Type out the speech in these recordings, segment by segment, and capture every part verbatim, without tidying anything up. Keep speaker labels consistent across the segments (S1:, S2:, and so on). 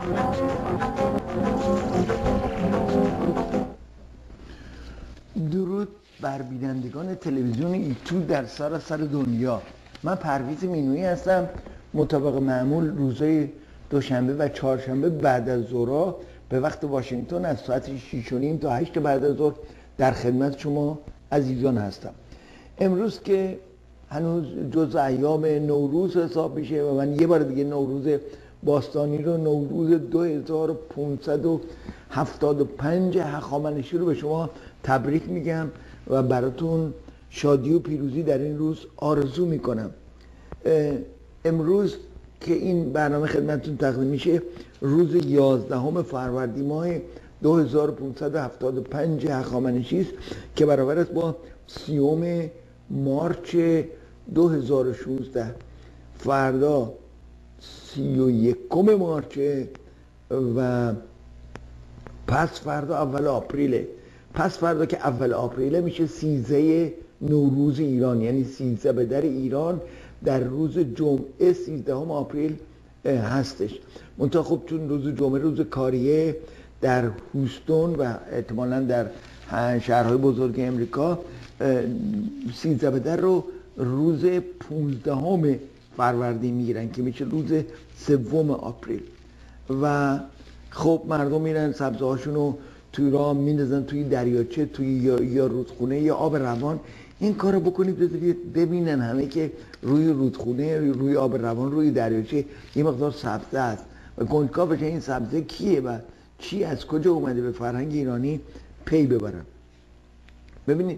S1: درود بر بینندگان تلویزیون یوتیوب در سراسر دنیا. من پرویز مینویی هستم. مطابق معمول روزهای دوشنبه و چهارشنبه بعد از ظهر به وقت واشنگتن از ساعت شش و نیم تا هشت بعد از ظهر در خدمت شما عزیزان هستم. امروز که هنوز جز ایام نوروز حساب میشه و من یه بار دیگه نوروز باستانی رو، نوروز دو هزار و پانصد و هفتاد و پنج هخامنشی رو به شما تبریک میگم و براتون شادی و پیروزی در این روز آرزو میکنم. امروز که این برنامه خدمتتون تقدیم میشه روز یازدهم فروردین ماه دو هزار و پانصد و هفتاد و پنج هخامنشی است که برابر است با سیوم مارچ دو هزار و شانزده. فردا سی و یکم مارچ و پس فردا اول آپریله. پس فردا که اول آپریله میشه سیزده نوروز ایران، یعنی سیزده به در ایران در روز جمعه سیزدهم آپریل هستش. منتها خب چون روز جمعه روز کاریه در هوستون و احتمالاً در شهرهای بزرگ امریکا، سیزده به در رو روز پانزدهم فروردین میگیرن که میشه روز سوم آپریل. و خب مردم میرن سبزه هاشون رو توی راه میندازن توی دریاچه، توی یا, یا رودخونه یا آب روان. این کار رو بکنید بذارید ببینن همه که روی رودخونه، روی, روی آب روان، روی دریاچه یه مقدار سبزه است و کنجکاو بشن این سبزه کیه و چی از کجا اومده، به فرهنگ ایرانی پی ببرن. ببینید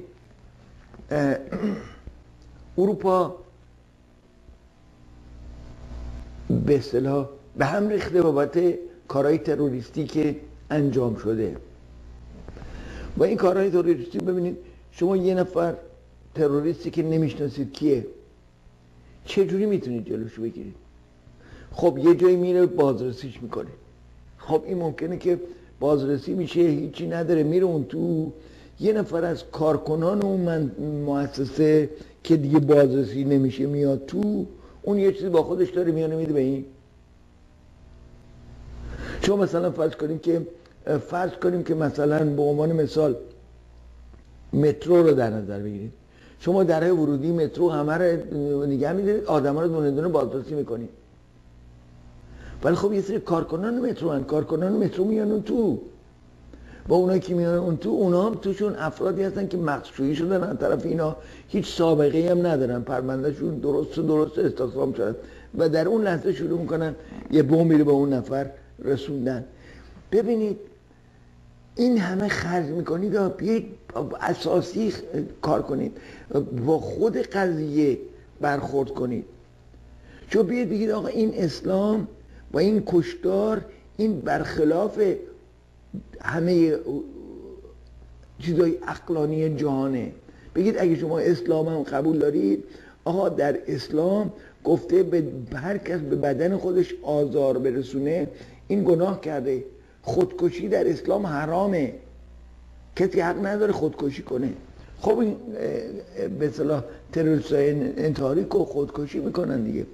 S1: اروپا به اصطلاح به هم ریخته بابت کارهای تروریستی که انجام شده و این کارهای تروریستی. ببینید شما یه نفر تروریستی که نمیشناسید کیه، چجوری میتونید جلوشو بگیرید؟ خب یه جایی میره بازرسیش میکنه. خب این ممکنه که بازرسی میشه هیچی نداره، میره اون تو یه نفر از کارکنان اون من مؤسسه که دیگه بازرسی نمیشه میاد تو، اون یه چیزی با خودش داره میانه میده به این. شما مثلا فرض کنیم که فرض کنیم که مثلا به عنوان مثال مترو رو در نظر بگیرید. شما درهای ورودی مترو همه رو نگه میدارید، آدما رو دونه دونه بازرسی میکنید. ولی خب یه سری کارکنان مترو هستند، کارکنان مترو میان اون تو. با اونایی که میان اون تو، اونا هم توشون افرادی هستن که مخشویی شدن از طرف اینا، هیچ سابقه هم ندارن، پروندهشون درست درست استخدام شدن و در اون لحظه شروع میکنن یه بمب میره به اون نفر رسوندن. ببینید این همه خرج میکنید و بیایید اساسی کار کنید، با خود قضیه برخورد کنید. چون بیایید بگید آقا این اسلام و این کشتار این برخلاف همه چیزای عقلانی جهانه. بگید اگه شما اسلام هم قبول دارید، آقا در اسلام گفته به هر کس به بدن خودش آزار برسونه این گناه کرده. خودکشی در اسلام حرامه، کسی حق نداره خودکشی کنه. خب این به اصطلاح تروریستای انتحاری که خودکشی میکنن دیگه.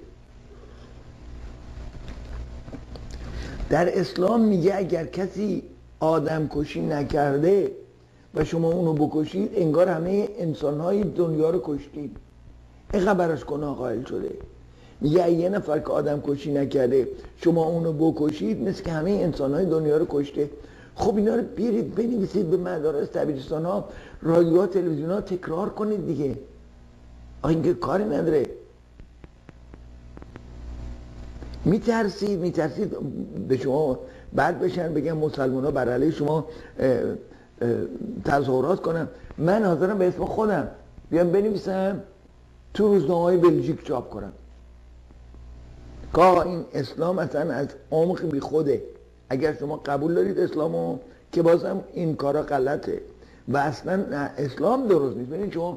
S1: در اسلام میگه اگر کسی آدم کشی نکرده و شما اونو بکشید انگار همه انسانهای دنیا رو کشتید، اینقدر براش گناه قائل شده. میگه یه نفر که آدم کشی نکرده شما اونو بکشید مثل که همه انسانهای دنیا رو کشته. خب اینا رو بیارید بنویسید به مدارس، دبیرستان ها، رادیو ها، تلویزیون ها تکرار کنید دیگه. آخه اینکه کاری نداره. میترسید میترسید به شما بعد بشن بگن مسلمان ها بر علیه شما تظاهرات کنن. من حاضرم به اسم خودم بیام بنویسم تو روزنامه های بلژیک چاپ کنم که این اسلام اصلا از عمق بی خوده. اگر شما قبول دارید اسلامو که بازم این کارا غلطه و اصلا اسلام درست نیست. ببینید شما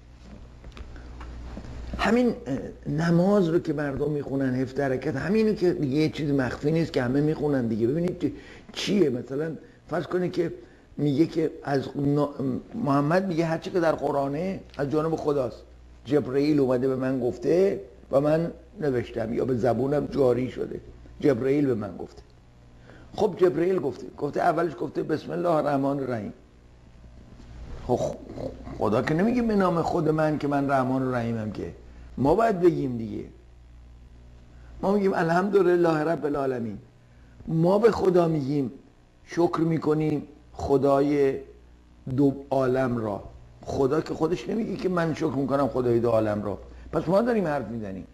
S1: همین نماز رو که مردم میخونن، هفت رکعت، همینو که دیگه یه چیز مخفی نیست که همه میخونن دیگه. ببینید چیه، مثلا فرض کنید که میگه که از محمد میگه هرچی که در قرآنه از جانب خداست، جبرئیل اومده به من گفته و من نوشتم یا به زبونم جاری شده، جبرئیل به من گفته. خب جبرئیل گفته گفته اولش گفته بسم الله الرحمن الرحیم. خب خدا که نمیگه به نام خود من که من رحمان و رحیمم، که ما باید بگیم دیگه. ما میگیم الحمدلله رب العالمین. ما به خدا میگیم شکر میکنیم خدای دو عالم را. خدا که خودش نمیگه که من شکر میکنم خدای دو عالم را، پس ما داریم حرف میزنیم.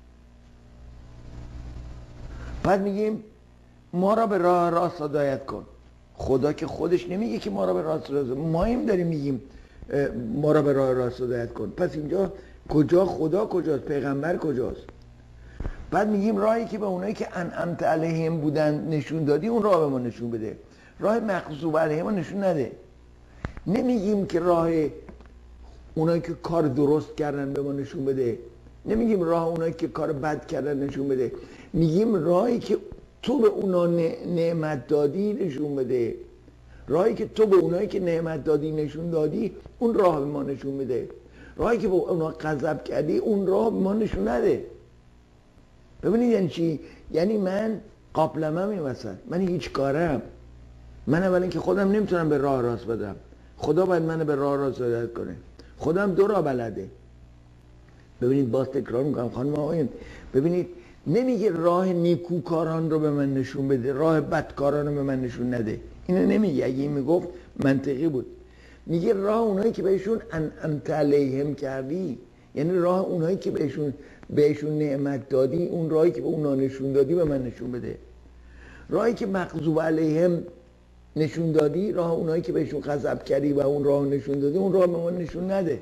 S1: بعد میگیم ما را به راه راست هدایت کن. خدا که خودش نمیگه که ما را به راست راست، ما این داریم میگیم ما را به راه راست هدایت کن. پس اینجا کجا خدا کجاست؟ پیغمبر کجاست؟ بعد میگیم راهی که به اونایی که انعمت علیهم بودن نشون دادی، اون راه به ما نشون بده. راه مغضوب علیهم نشون نده. نمیگیم که راه اونایی که کار درست کردن به ما نشون بده. نمیگیم راه اونایی که کار بد کردن نشون بده. میگیم راهی که تو به اونا نعمت دادی نشون بده. راهی که تو به اونایی که نعمت دادی نشون دادی، اون راه به ما نشون بده. راهی که به اونا غضب کردی، اون راه به ما نشون نده. ببینید یعنی چی؟ یعنی من قابلمم این وسط، من هیچ کارم. من اولا که خودم نمیتونم به راه راست بدم، خدا باید منو به راه راست هدایت کنه. خودم دو راه بلده. ببینید باز تکرار میکنم خانم آقایون، ببینید نمیگه راه نیکوکاران رو به من نشون بده، راه بدکاران رو به من نشون نده. اینو نمیگه. اگه این میگفت منطقی بود. میگه راه اونایی که بهشون انعمت علیهم کردی، یعنی راه اونایی که بهشون بهشون نعمت دادی، اون راهی که به اونا نشون دادی به من نشون بده. راهی که مغضوب علیهم نشون دادی، راه اونایی که بهشون غضب کردی و اون راه نشون دادی، اون راه به من نشون نده.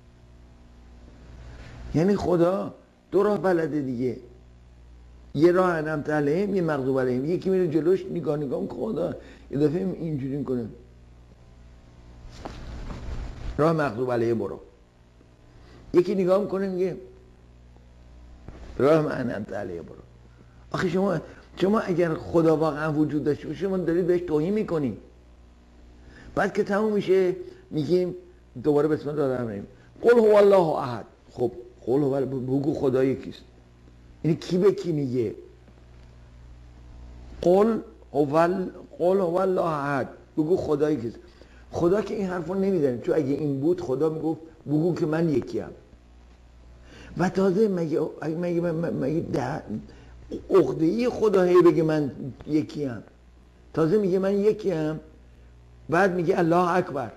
S1: یعنی خدا دو راه بلده دیگه. یه راه انعمت علیهم، یه مغضوب علیهم. یکی میره جلوش نگاه نگاه میکنه، خدا یه دفعه اینجوری میکنه راه مغضوب علیهم برو. یکی نگاه میکنه میگه راه انعمت علیهم برو. آخه شما شما اگر خدا واقعا وجود داشته باشه، شما دارید بهش توهین میکنید. بعد که تموم میشه میگیم دوباره بسم الله الرحمن الرحیم قل هو الله احد. خب قل هو بگو خدا یکیست. این کی به کی میگه؟ قل هو قل هو الله احد، بگو خدا یکیست. خدا که این حرفو نمیزنه، چون اگه این بود خدا میگفت بگو که من یکیم. و تازه مگه مگه مگه عقده‌ای خدا هی بگه من یکیم؟ تازه میگه من یکیم، بعد میگه الله اکبر،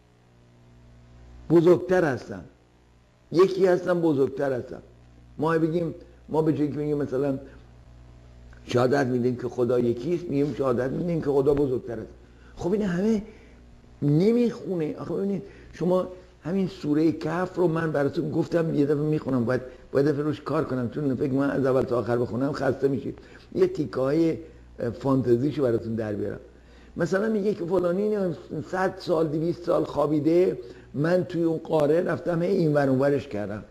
S1: بزرگتر هستم، یکی هستم بزرگتر هستم. ما بگیم ما به جایی که بگیم مثلا شهادت میدیم که خدا یکیست، میگیم شهادت میدیم که خدا بزرگتر است. خب این همه نمیخونه. آخه ببینید شما همین سوره کهف رو من براتون گفتم یه دفعه میخونم، باید باید دفعه روش کار کنم، چون فکر من از اول تا آخر بخونم خسته میشید. یه تیکه های فانتزیشو براتون در بیارم. مثلا میگه که فلانی صد سال دویست سال خوابیده، من توی اون قاره رفتم این ور اون ورش کردم.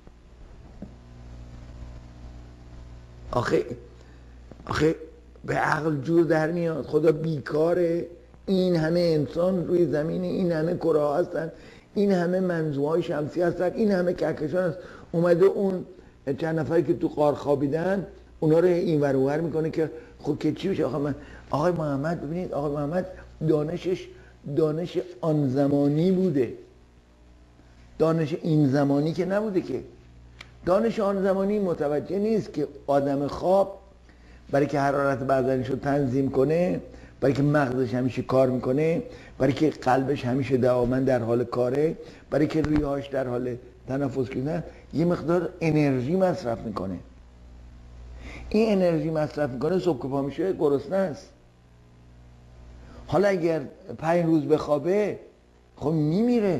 S1: آخه آخه به عقل جور در میاد. خدا بیکاره، این همه انسان روی زمین، این همه کره ها هستن، این همه منظومه شمسی هستن، این همه کهکشان هست، اومده اون چند نفری که تو غار خوابیدن اونا رو این ور اون ور میکنه که خب که چی بشه. آقا من آقای محمد ببینید، آقای محمد دانشش دانش آن زمانی بوده، دانش این زمانی که نبوده. که دانش آن زمانی متوجه نیست که آدم خواب برای که حرارت بدنش رو تنظیم کنه، برای که مغزش همیشه کار میکنه، برای که قلبش همیشه دائما در حال کاره، برای که ریهاش در حال تنفس کردن، یه مقدار انرژی مصرف میکنه. این انرژی مصرف میکنه، صبح که پا میشه گرسنه است. حالا اگر پنج روز بخوابه خب میمیره.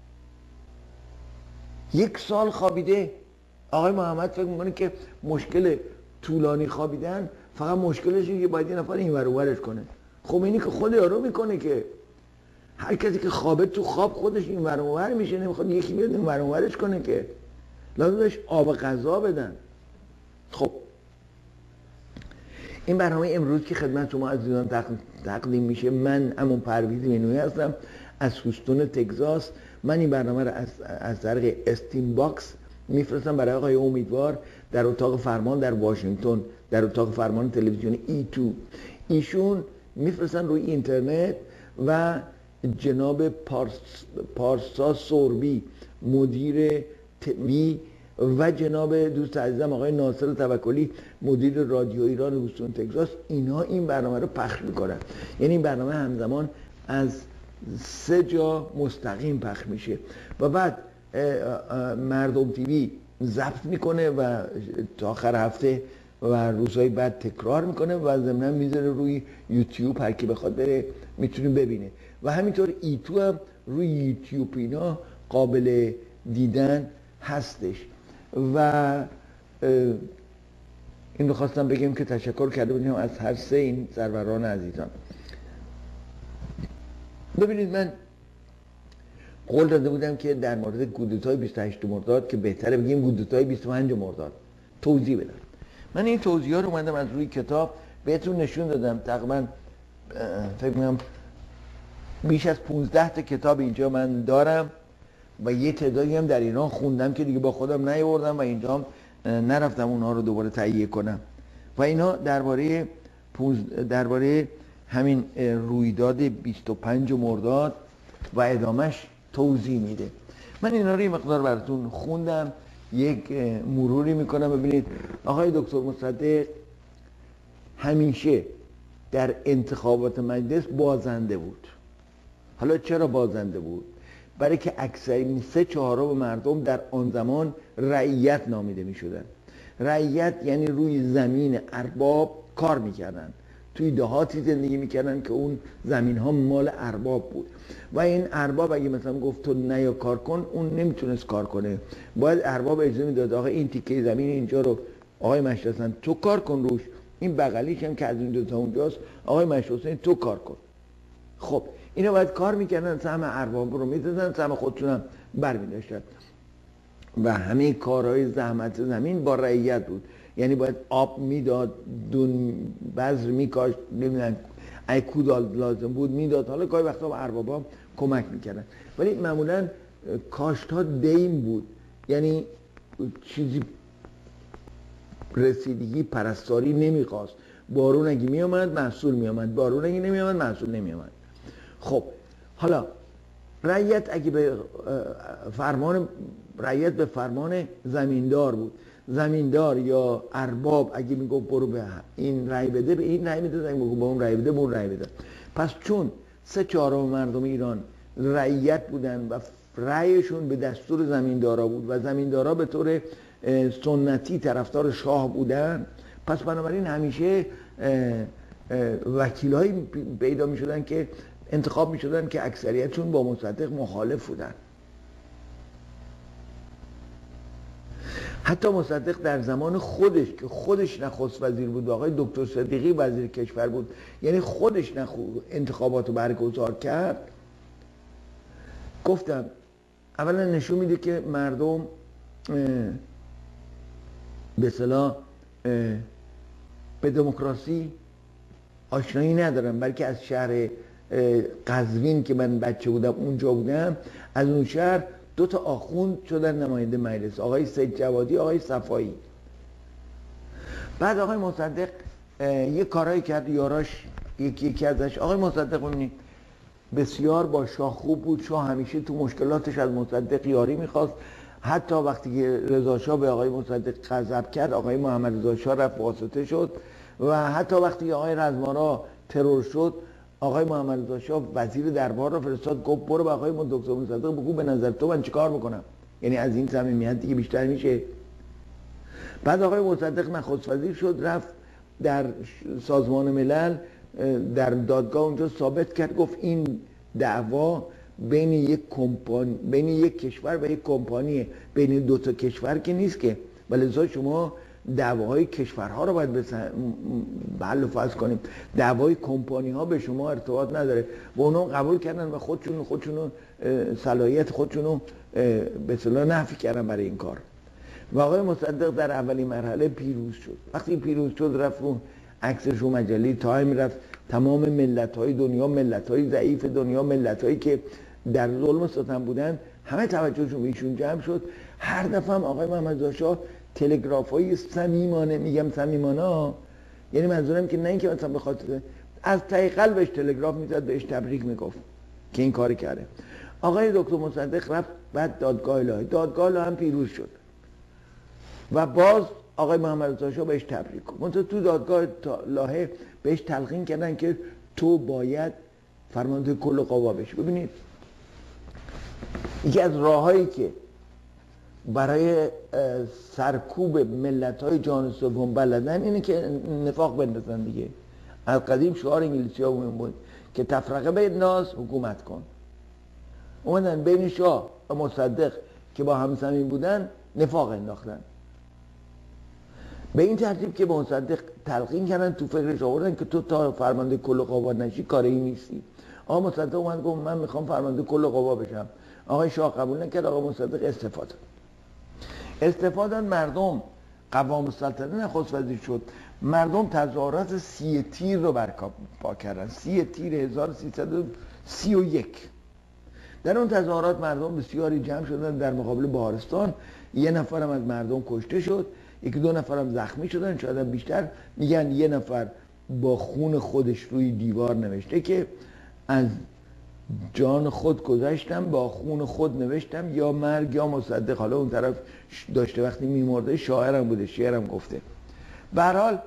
S1: یک سال خوابیده. آقای محمد فکر میکنه که مشکل طولانی خوابیدن فقط مشکلش اینه که باید یه نفر این ور اون ورش کنه. خب اینی که خود یارو میکنه که هر کسی که خوابه تو خواب خودش این ور اون ور میشه، نمیخواد یکی بیاد این ور اون ورش کنه، که لازم بهش آب غذا بدن. خب این برنامه امروز که خدمت شما عزیزان تقدیم میشه، من همون پرویز مینویی هستم از هوستون تگزاس. من این برنامه رو از از طریق استیم باکس میفرستم برای آقای امیدوار در اتاق فرمان در واشنگتن، در اتاق فرمان تلویزیون ای تو. ایشون میفرستن روی اینترنت و جناب پارس، پارسا سوربی مدیر تبی و جناب دوست عزیزم آقای ناصر توکلی مدیر رادیو ایران هوستون تگزاس، اینها این برنامه رو پخش میکنن. یعنی این برنامه همزمان از سه جا مستقیم پخش میشه و بعد مردم تیوی ضبط میکنه و تا آخر هفته و روزهای بعد تکرار میکنه و ضمناً میذاره روی یوتیوب، هر کی بخواد بره میتونه ببینه. و همینطور ایتو هم روی یوتیوب اینا قابل دیدن هستش. و این رو خواستم بگم که تشکر کرده بودیم از هر سه این سروران عزیزان. ببینید من قول داده بودم که در مورد کودتای بیست و هشتم مرداد که بهتره بگیم کودتای بیست و پنجم مرداد توضیح بدم. من این توضیح ها رو اومدم از روی کتاب بهتون نشون دادم. تقریبا فکر می‌کنم بیش از پانزده تا کتاب اینجا من دارم و یه تعدادی هم در ایران خوندم که دیگه با خودم نیاوردم و اینجا نرفتم اونها رو دوباره تهیه کنم. و اینا درباره درباره همین رویداد بیست و پنجم مرداد و ادامش توضیح میده. من اینا رو یه مقدار براتون خوندم، یک مروری میکنم. ببینید آقای دکتر مصدق همیشه در انتخابات مجلس بازنده بود. حالا چرا بازنده بود؟ برای که اکثر سه چهارم مردم در آن زمان رعیت نامیده میشدن. رعیت یعنی روی زمین ارباب کار میکردن، توی دهاتی زندگی میکردن که اون زمین ها مال ارباب بود و این ارباب اگه مثلا گفت تو نیا کار کن، اون نمیتونست کار کنه. باید ارباب اجازه میداد آقا این تیکه زمین اینجا رو آقای مشتی حسن تو کار کن روش، این بغلیش هم که از این دو تا اونجاست آقای مشتی حسن تو کار کن. خب اینا باید کار میکردن، سهم ارباب رو میدادن، سهم خودشون هم برمیداشتن و همه کارهای زحمت زمین با رعیت بود. یعنی باید آب میداد، دون بذر میکاشت، نمیدونم ای کود لازم بود میداد. حالا گاهی وقتا با اربابا کمک میکردن ولی معمولا کاشت ها دیم بود، یعنی چیزی رسیدگی پرستاری نمیخواست. بارون اگه میامد محصول میامد، بارون اگه نمیامد محصول نمیامد. خب حالا رعیت اگه به فرمان رعیت به فرمان زمیندار بود. زمیندار یا ارباب اگه میگفت برو به این رأی بده به این رأی میداد، اگه میگفت به اون رأی بده به اون رأی بده. پس چون سه چهارم مردم ایران رعیت بودن و رأیشون به دستور زمیندارا بود و زمیندارا به طور سنتی طرفدار شاه بودن، پس بنابراین همیشه وکیلایی پیدا میشدن که انتخاب میشدن که اکثریتشون با مصدق مخالف بودن. حتی مصدق در زمان خودش که خودش نخست وزیر بود و آقای دکتر صدیقی وزیر کشور بود، یعنی خودش نخو انتخابات رو برگزار کرد، گفتم اولا نشون میده که مردم به اصطلاح به دموکراسی آشنایی ندارن، بلکه از شهر قزوین که من بچه بودم اونجا بودم، از اون شهر دو تا آخوند شدن نماینده مجلس، آقای سید جوادی، آقای صفایی. بعد آقای مصدق یه کارایی کرد، یاراش یکی یکی ازش. آقای مصدق ببینید بسیار با شاه خوب بود، شاه همیشه تو مشکلاتش از مصدق یاری میخواست. حتی وقتی که رضا شاه به آقای مصدق غضب کرد، آقای محمد رضا شاه رفت واسطه شد و حتی وقتی که آقای رزمارا ترور شد، آقای محمد رضا شاه وزیر دربار را فرستاد، گفت برو به آقای دکتر مصدق بگو به نظر تو من چیکار بکنم. یعنی از این صمیمیت دیگه بیشتر میشه. بعد آقای مصدق نخست وزیر شد، رفت در سازمان ملل در دادگاه اونجا ثابت کرد، گفت این دعوا بین یک کمپانی بین یک کشور و یک کمپانیه، بین دو تا کشور که نیست که، ولی شما دعواهای کشورها رو باید به حل و فصل کنیم. دعوای کمپانی ها به شما ارتباط نداره. و اونا قبول کردن و خودشون خودشون صلاحیت خودشون رو به اصطلاح نفی کردن برای این کار. و آقای مصدق در اولین مرحله پیروز شد. وقتی پیروز شد رفت اون عکسش رو مجله تایم رفت تمام ملت های دنیا، ملت های ضعیف دنیا، ملت هایی که در ظلم و ستم بودن، همه توجهشون به ایشون جمع شد. هر دفعه هم آقای محمد رضا شاه تلگراف های صمیمانه، میگم صمیمانه، یعنی منظورم که نه اینکه مثلا به خاطر از ته قلبش تلگراف میزد بهش تبریک میگفت که این کاری کرده. آقای دکتر مصدق رفت بعد دادگاه لاهه، دادگاه لاهه هم پیروز شد و باز آقای محمد رضا شاه بهش تبریک گفت. منتها تو دادگاه لاهه بهش تلقین کردن که تو باید فرمانده کل قوا بشی. ببینید یکی از راههایی که برای سرکوب ملت‌های جهان سوم بلدن اینه که نفاق بندازن دیگه. از قدیم شعار انگلیسی‌ها بود که تفرقه بین ناس حکومت کن. اومدن بین شاه و مصدق که با هم زمین بودن نفاق انداختن. به این ترتیب که به مصدق تلقین کردن، تو فکرش آوردن که تو تا فرمانده کل قوا نشی کاری نیستی. آقا مصدق اومد گفت من میخوام فرمانده کل قوا بشم. آقای شاه قبول نکرد، آقا مصدق استعفا داد. استعفا داد، مردم قوام السلطنه نخست وزیر شد. مردم تظاهرات سی تیر رو برپا کردن، سی تیر هزار و سیصد و سی و یک. در اون تظاهرات مردم بسیاری جمع شدن در مقابل بهارستان. یه نفرم از مردم کشته شد، یکی دو نفرم زخمی شدن، شاید هم بیشتر. میگن یه نفر با خون خودش روی دیوار نوشته که از جان خود گذشتم، با خون خود نوشتم، یا مرگ یا مصدق. حالا اون طرف داشته وقتی میمرده شاعرم بوده، شعرم گفته. به هر حال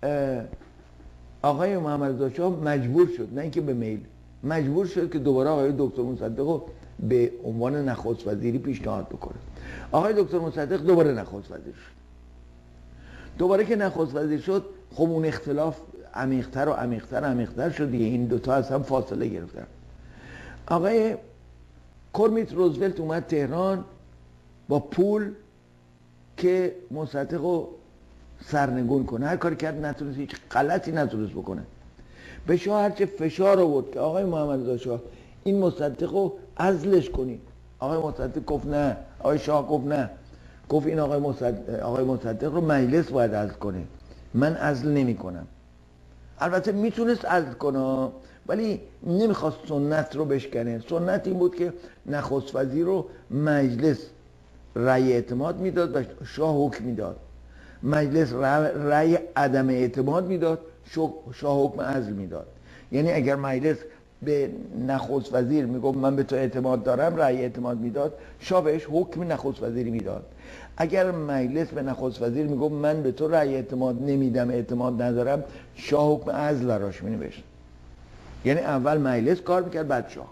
S1: آقای محمد رضا شاه مجبور شد، نه اینکه به میل، مجبور شد که دوباره آقای دکتر مصدق رو به عنوان نخست وزیری پیشنهاد بکنه. آقای دکتر مصدق دوباره نخست وزیر شد. دوباره که نخست وزیر شد، خب اون اختلاف عمیق‌تر و عمیق‌تر و عمیق‌تر شد دیگه. این دوتا از هم فاصله گرفتن. آقای کرمیت روزولت اومد تهران با پول که مصدق رو سرنگون کنه. هر کاری کرد نتونست، هیچ غلطی نتونست بکنه. به شاه هرچه فشار آورد که آقای محمد رضا شاه این مصدق رو عزلش کنی. آقای مصدق گفت نه. آقای شاه گفت نه. گفت این آقای مصدق, آقای مصدق رو مجلس باید عزل کنه، من عزل نمی کنم. البته میتونست عزل کنه ولی نمیخواست سنت رو بشکنه. سنت این بود که نخست وزیر رو مجلس رأی اعتماد میداد و شاه حکم میداد. مجلس رأی عدم اعتماد میداد، شاه حکم عزل میداد. یعنی اگر مجلس به نخست وزیر میگفت من به تو اعتماد دارم، رأی اعتماد میداد، شاه بهش حکم نخست وزیری میداد. اگر مجلس به نخست وزیر میگفت من به تو رأی اعتماد نمیدم، اعتماد ندارم، شاه حکم عزل براش مینوشت. یعنی اول مجلس کار میکرد بعد شاه.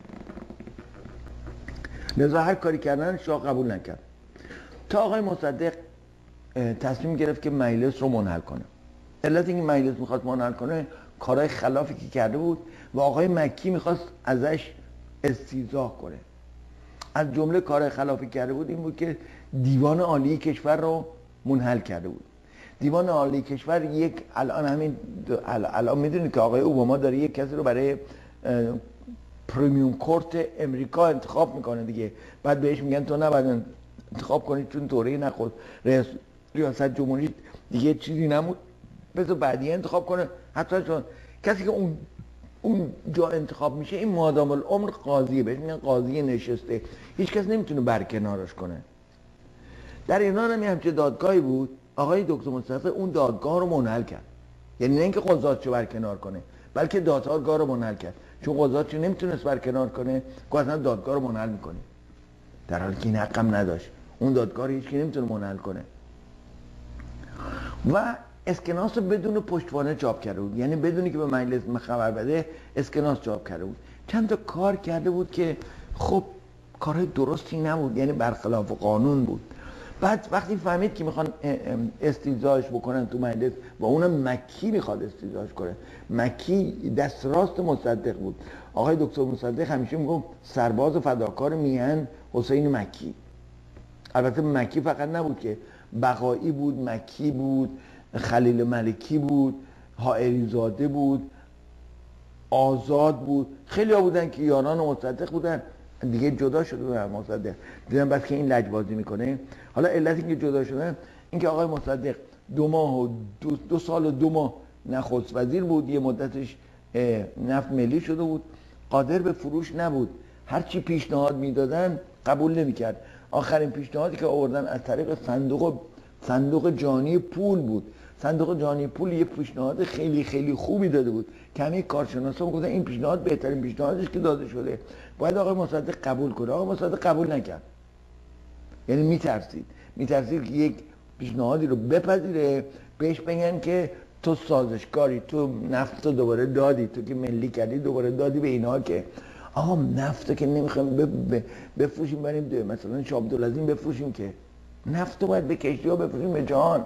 S1: لذا هر کاری کردن شاه قبول نکرد. تا آقای مصدق تصمیم گرفت که مجلس رو منحل کنه. علت اینکه مجلس میخواست منحل کنه کارهای خلافی که کرده بود و آقای مکی میخواست ازش استیضاح کنه. از جمله کارهای خلافی کرده بود این بود که دیوان عالی کشور رو منحل کرده بود. دیوان عالی کشور یک الان همین الان میدونید که آقای اوباما داره یک کسی رو برای پریمیوم کورت امریکا انتخاب میکنه دیگه. بعد بهش میگن تو نباید انتخاب کنید چون دوره نخست ریاست جمهوری دیگه چیزی نمود، بذار بعدی انتخاب کنه. حتی چون کسی که اون اون جا انتخاب میشه این مادام العمر قاضیه، بهش میگن قاضی نشسته، هیچ کس نمیتونه برکنارش کنه. در ایران هم همچه دادگاهی بود. آقای دکتر مصطفی اون دادگاه رو منحل کرد. یعنی نه اینکه قضاتشو برکنار کنه بلکه دادگاه رو منحل کرد، چون قضاتشو نمیتونست برکنار کنه که اصلا دادگاه رو منحل میکنه، در حالی که این حقم نداشت. اون دادگاه رو هیچکی نمیتونه منحل کنه. و اسکناس رو بدون پشتوانه چاپ کرده بود، یعنی بدونی که به مجلس خبر بده اسکناس چاپ کرده بود. چند تا کار کرده بود که خب کارهای درستی نبود، یعنی برخلاف قانون بود. بعد وقتی فهمید که میخوان استیضاحش بکنن تو مجلس و اونم مکی میخواد استیضاحش کنه، مکی دست راست مصدق بود. آقای دکتر مصدق همیشه میگفت سرباز و فداکار میهن حسین مکی. البته مکی فقط نبود که، بقایی بود، مکی بود، خلیل ملکی بود، حائری زاده بود، آزاد بود. خیلی ها بودن که یاران مصدق بودن، دیگه جدا شده بودن مصدق. دیدن بس که این لجبازی میکنه. حالا علتی که جدا شدن اینکه آقای مصدق دو ماه و دو, دو سال و دو ماه نخست وزیر بود، یه مدتش نفت ملی شده بود، قادر به فروش نبود. هرچی پیشنهاد میدادن قبول نمیکرد. آخرین پیشنهادی که آوردن از طریق صندوق صندوق جهانی پول بود. صندوق جهانی پول یه پیشنهاد خیلی خیلی خوبی داده بود که همه کارشناسا گفتن این پیشنهاد بهترین پیشنهادش که داده شده، باید آقای مصدق قبول کنه. آقای مصدق قبول نکرد. یعنی میترسید میترسید که یک پیشنهادی رو بپذیره، بهش بگن که تو سازشکاری، تو نفت رو دوباره دادی، تو که ملی کردی دوباره دادی به اینها که آقا نفت که نمیخوایم بفروشیم بریم مثلا شاه عبدالعظیم بفروشیم، که نفت رو باید به کشتی ها بفروشیم به جهان.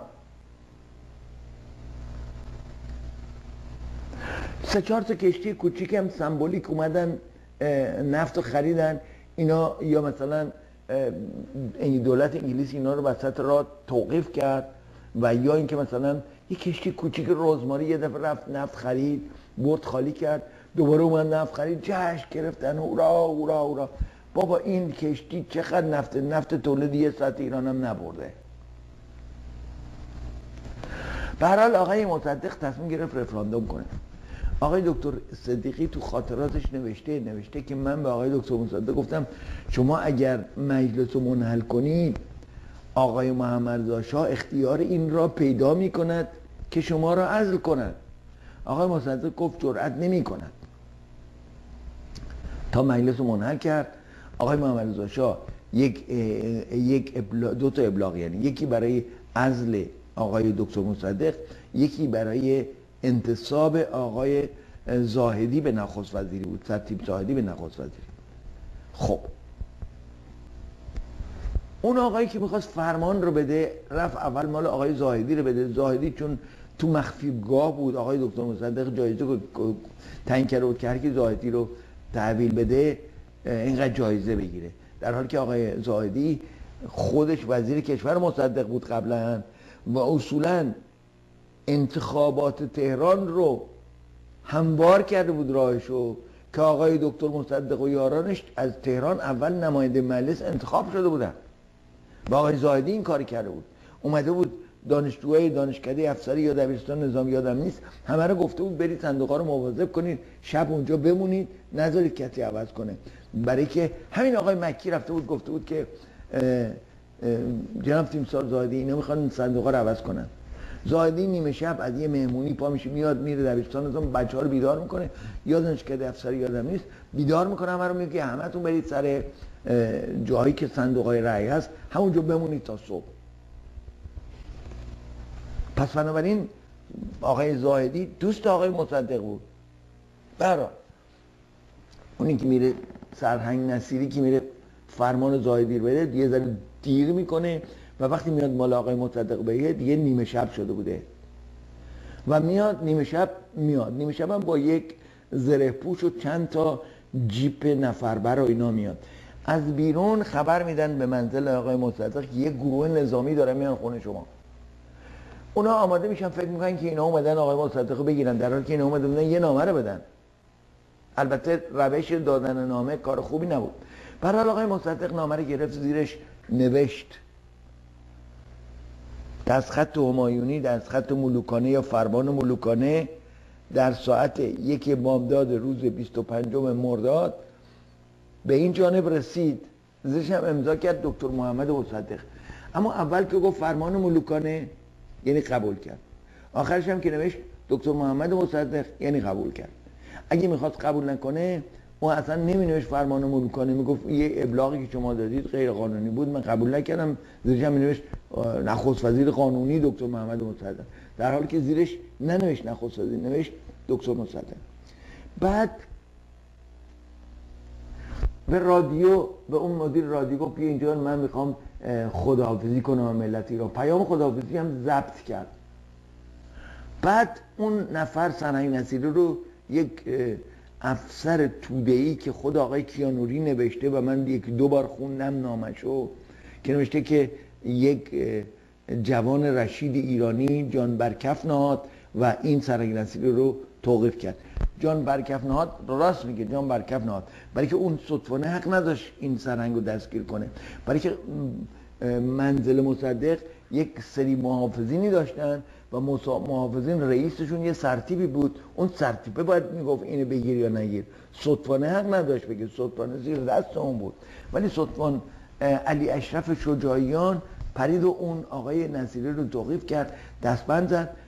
S1: سه چهار تا کشتی کوچیک هم سمبولیک اومدن نفت رو خریدن اینا، یا مثلا دولت انگلیس اینا رو وسط راه توقیف کرد، و یا اینکه مثلا یک کشتی کوچیک رزماری یه دفعه رفت نفت خرید، برد خالی کرد، دوباره اومد نفت خرید، جشن گرفتن، هورا هورا هورا. بابا این کشتی چقدر نفت نفت تولید یه ساعت ایران هم نبرده. به هر حال آقای مصدق تصمیم گرفت رفراندوم کنه. آقای دکتر صدیقی تو خاطراتش نوشته نوشته که من به آقای دکتر مصدق گفتم شما اگر مجلس رو منحل کنید آقای محمد رضا شاه اختیار این را پیدا می کند که شما را عزل کند. آقای مصدق گفت جرأت نمی کند. تا مجلس رو منحل کرد آقای محمد رضا شاه یک یک ابلا... دو تا ابلاغ، یعنی یکی برای عزل آقای دکتر مصدق، یکی برای انتصاب آقای زاهدی به نخست وزیری بود، سرتیپ زاهدی به نخست وزیری. خب اون آقایی که میخواست فرمان رو بده رفت اول مال آقای زاهدی رو بده. زاهدی چون تو مخفیگاه بود، آقای دکتر مصدق جایزه تعیین کرده بود که هر کی زاهدی رو تحویل بده اینقدر جایزه بگیره، در حالی که آقای زاهدی خودش وزیر کشور مصدق بود قبلا و اصولا انتخابات تهران رو هموار کرده بود راهشو که آقای دکتر مصدق و یارانش از تهران اول نماینده مجلس انتخاب شده بودن و آقای زاهدی این کاری کرده بود. اومده بود دانشجوهای دانشکده افسری یا دبیرستان نظامی یادم نیست همه رو گفته بود برید صندوق‌ها رو مواظب کنید، شب اونجا بمونید، نذارید کسی عوض کنه. برای که همین آقای مکی رفته بود گفته بود که اه اه جناب تیمسار زاهدی اینا میخوان صندوق‌ها رو عوض کنن. زاهدی نیمه شب از یه مهمونی پا میشه میاد میره دبیرستان نظام، بچه‌ها رو بیدار میکنه، یا دانشکده افسری یادم نیست، بیدار میکنه همه رو، میگه همتون برید سر جایی که صندوق‌های رأی هست همونجا بمونید تا صبح. پس بنابراین آقای زاهدی دوست آقای مصدق بود. برای اونی که میره سرهنگ نصیری که میره فرمان زاهدی رو بده یه ذره دیر میکنه و وقتی میاد مال آقای مصدق بگه دیگه نیمه شب شده بوده و میاد نیمه شب میاد نیمه شب هم با یک زره پوش و چند تا جیپ نفربر و اینا میاد. از بیرون خبر میدن به منزل آقای مصدق که یک گروه نظامی داره میان خونه شما. اونا آماده میشن فکر میکنن که اینا اومدن آقای مصدق رو بگیرن، در حالی که اینا اومده بودن یه نامه رو بدن. البته روش دادن نامه کار خوبی نبود. به هر حال آقای مصدق نامه رو گرفت، زیرش نوشت دستخط همایونی، دستخط ملوکانه یا فرمان ملوکانه در ساعت یک بامداد روز بیست و پنجم مرداد به این جانب رسید. زیرش هم امضا کرد دکتر محمد مصدق. اما اول که گفت فرمان ملوکانه یعنی قبول کرد، آخرش هم که نوشت دکتر محمد مصدق یعنی قبول کرد. اگه میخواست قبول نکنه اون اصلا نمی نوشت فرمان ملوکانه، میگفت یه ابلاغی که شما دادید غیر قانونی بود من قبول نکردم، زیرش هم نوشت نخست وزیر قانونی دکتر محمد مصدق، در حالی که زیرش ننوشت نخست وزیر، نوشت دکتر مصدق. بعد به رادیو به اون مدیر رادیو گفت بیا اینجا من میخوام خداحافظی کنم ملت ایران، پیام خداحافظی هم ضبط کرد. بعد اون نفر سرهنگ نصیری رو یک افسر توده‌ای که خود آقای کیانوری نوشته و من یک دو بار خوندم نامشو که نوشته که یک جوان رشید ایرانی جان برکف نهاد و این سرهنگ نصیری رو توقیف کرد. جان برکف نهاد راست میگه، جان برکف نهاد، برای که اون صدفانه حق نداشت این سرهنگ رو دستگیر کنه، برای که منزل مصدق یک سری محافظینی داشتن و محافظین رئیسشون یه سرتیپی بود، اون سرتیپه باید میگفت اینو بگیر یا نگیر، صدفانه حق نداشت بگه، صدفانه زیر دست اون بود. ولی صدفان علی اشرف شجاعیان پرید و اون آقای نصیری رو توقیف کرد، دستبند زد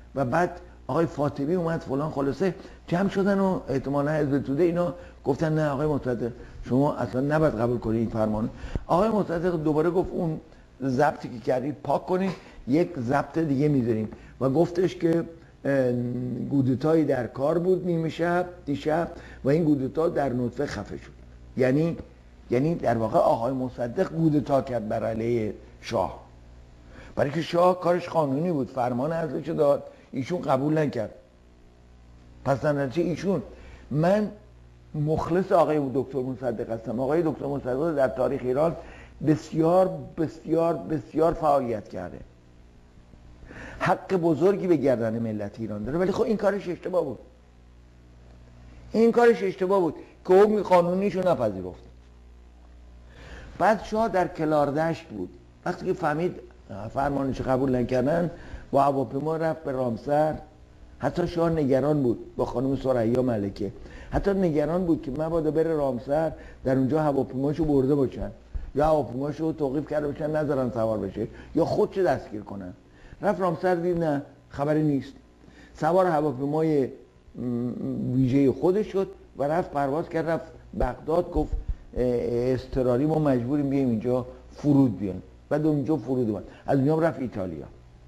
S1: و بعد آقای فاطمی اومد فلان، خلاصه جمع شدن و احتمالاً حزب توده اینا گفتن نه آقای مصدق شما اصلا نباید قبول کنید این فرمان. آقای مصدق دوباره گفت اون ضبطی که کردید پاک کنید، یک ضبط دیگه میذاریم و گفتش که گودتایی در کار بود نیمه شب دیشب و این گودتا در نطفه خفه شد. یعنی یعنی در واقع آقای مصدق گودتا کرد بر علیه شاه، برای که شاه کارش قانونی بود، فرمان ازش داد، ایشون قبول نکرد. پس در نتیجه ایشون، من مخلص آقای دکتر مصدق هستم. آقای دکتر مصدق در تاریخ ایران بسیار بسیار بسیار فعالیت کرده، حق بزرگی به گردن ملت ایران داره، ولی خب این کارش اشتباه بود. این کارش اشتباه بود که حکم قانونیشو نپذیرفت. بعد شاه در کلاردشت بود، وقتی که فهمید فرمانش قبول نکردن با هواپیما رفت به رامسر. حتی شاه نگران بود با خانم ثریا ملکه، حتی نگران بود که مبادا بره رامسر در اونجا هواپیماشو برده باشن یا هواپیماشو توقیف کرده باشن نذارن سوار بشه یا خودش دستگیر کنن. رفت رامسر دید نه خبری نیست، سوار هواپیمای ویژه خودش شد و رفت پرواز کرد، رفت بغداد. گفت اضطراری ما مجبوریم بیایم اینجا فرود بیان. بعد اونجا فرود اومد، از اونجا رفت ایتالیا.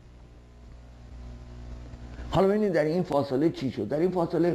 S1: حالا ببینید در این فاصله چی شد. در این فاصله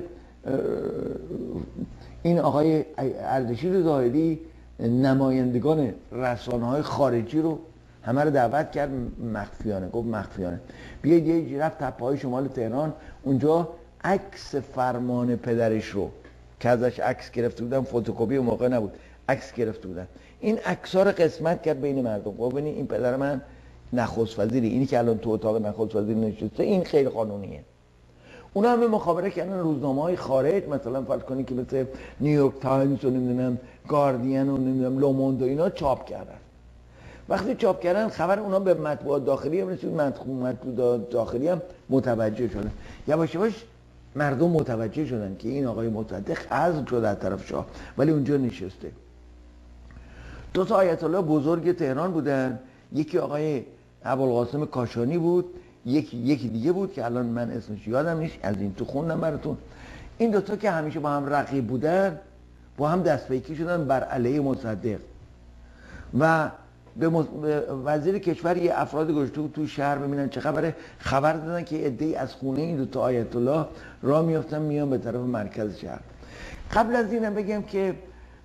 S1: این آقای اردشیر زاهدی نمایندگان رسانه‌های خارجی رو همه رو دعوت کرد مخفیانه. گفت مخفیانه بیاید یه رفت تپه‌های شمال تهران، اونجا عکس فرمان پدرش رو که ازش عکس گرفته بودن، فتوکپی اون موقع نبود، عکس گرفته بودن، این عکس‌ها رو قسمت کرد بین مردم. گفت ببینید این پدر من نخست وزیری، اینی که الان تو اتاق نخست وزیر نشسته این خیلی قانونیه. اونا هم مخابره کردن، روزنامه‌های خارج مثلا فرض کنید که مثل نیویورک تایمز و نمیدونم گاردین و نمیدونم لوموند و اینا چاپ کردن. وقتی چاپ کردن خبر اونا به مطبوعات داخلی هم رسید، مطبوعات داخلی هم متوجه شدن. یواش یواش مردم متوجه شدن که این آقای مصدق حذف شده از طرف شاه ولی اونجا نشسته. دو تا آیت الله بزرگ تهران بودن، یکی آقای ابوالقاسم کاشانی بود، یکی یکی دیگه بود که الان من اسمش یادم نیست، از این تو خوندم براتون. این دوتا که همیشه با هم رقیب بودن با هم دست به یکی شدن بر علیه مصدق و به وزیر کشور یه افراد گذاشته بود تو شهر ببینن چه خبره. خبر دادن که عده‌ای از خونه این دو تا آیت الله راه میافتن میان به طرف مرکز شهر. قبل از اینم بگم که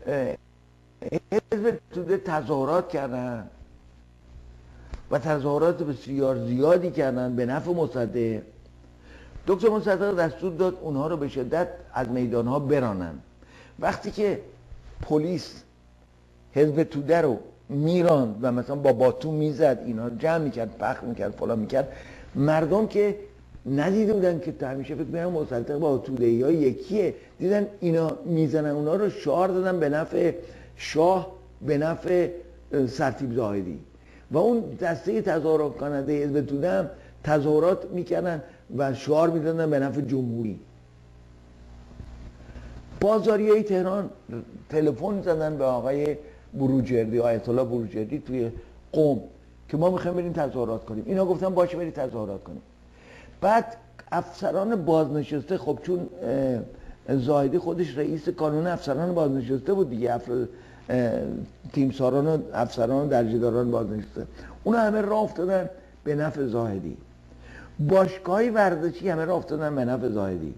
S1: حزب توده تظاهرات کردن و تظاهرات بسیار زیادی کردن به نفع مصدق. دکتر مصدق دستور داد اونها رو به شدت از میدانها برانن. وقتی که پلیس حزب توده رو میراند و مثلا با باتون میزد، اینا رو جمع میکرد، پخش میکرد، فلان میکرد، مردم که ندیده بودن که همیشه فکر میکنن مصدق با توده‌ای ها یکیه، دیدن اینا میزنن، اونا رو شعار دادن به نفع شاه، به نفع سرتیپ زاهدی و اون دسته تظاهرات کننده حزب توده هم تظاهرات میکردن و شعار میدادن به نفع جمهوری. بازاریای تهران تلفن زدن به آقای بروجردی، آیت الله بروجردی توی قم که ما میخوایم بریم تظاهرات کنیم. اینا گفتن باشه برید تظاهرات کنیم. بعد افسران بازنشسته، خب چون زاهدی خودش رئیس کانون افسران بازنشسته بود دیگه، افراد تیمساران و افسران و درجه‌داران بازنشسته، اونا همه راه افتادن به نفع زاهدی. باشگاه‌های ورزشی همه راه افتادن به نفع زاهدی.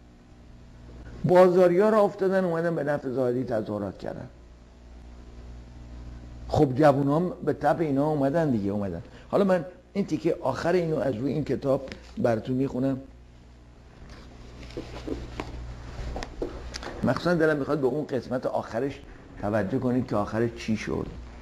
S1: بازاریا راه افتادن اومدن به نفع زاهدی تظاهرات کردن. خب جوونام به تپ اینا اومدن دیگه اومدن. حالا من این تیکه آخر اینو از روی این کتاب براتون میخونم. مخصوصا دلم میخواد به اون قسمت آخرش توجه کنید که آخرش چی شد.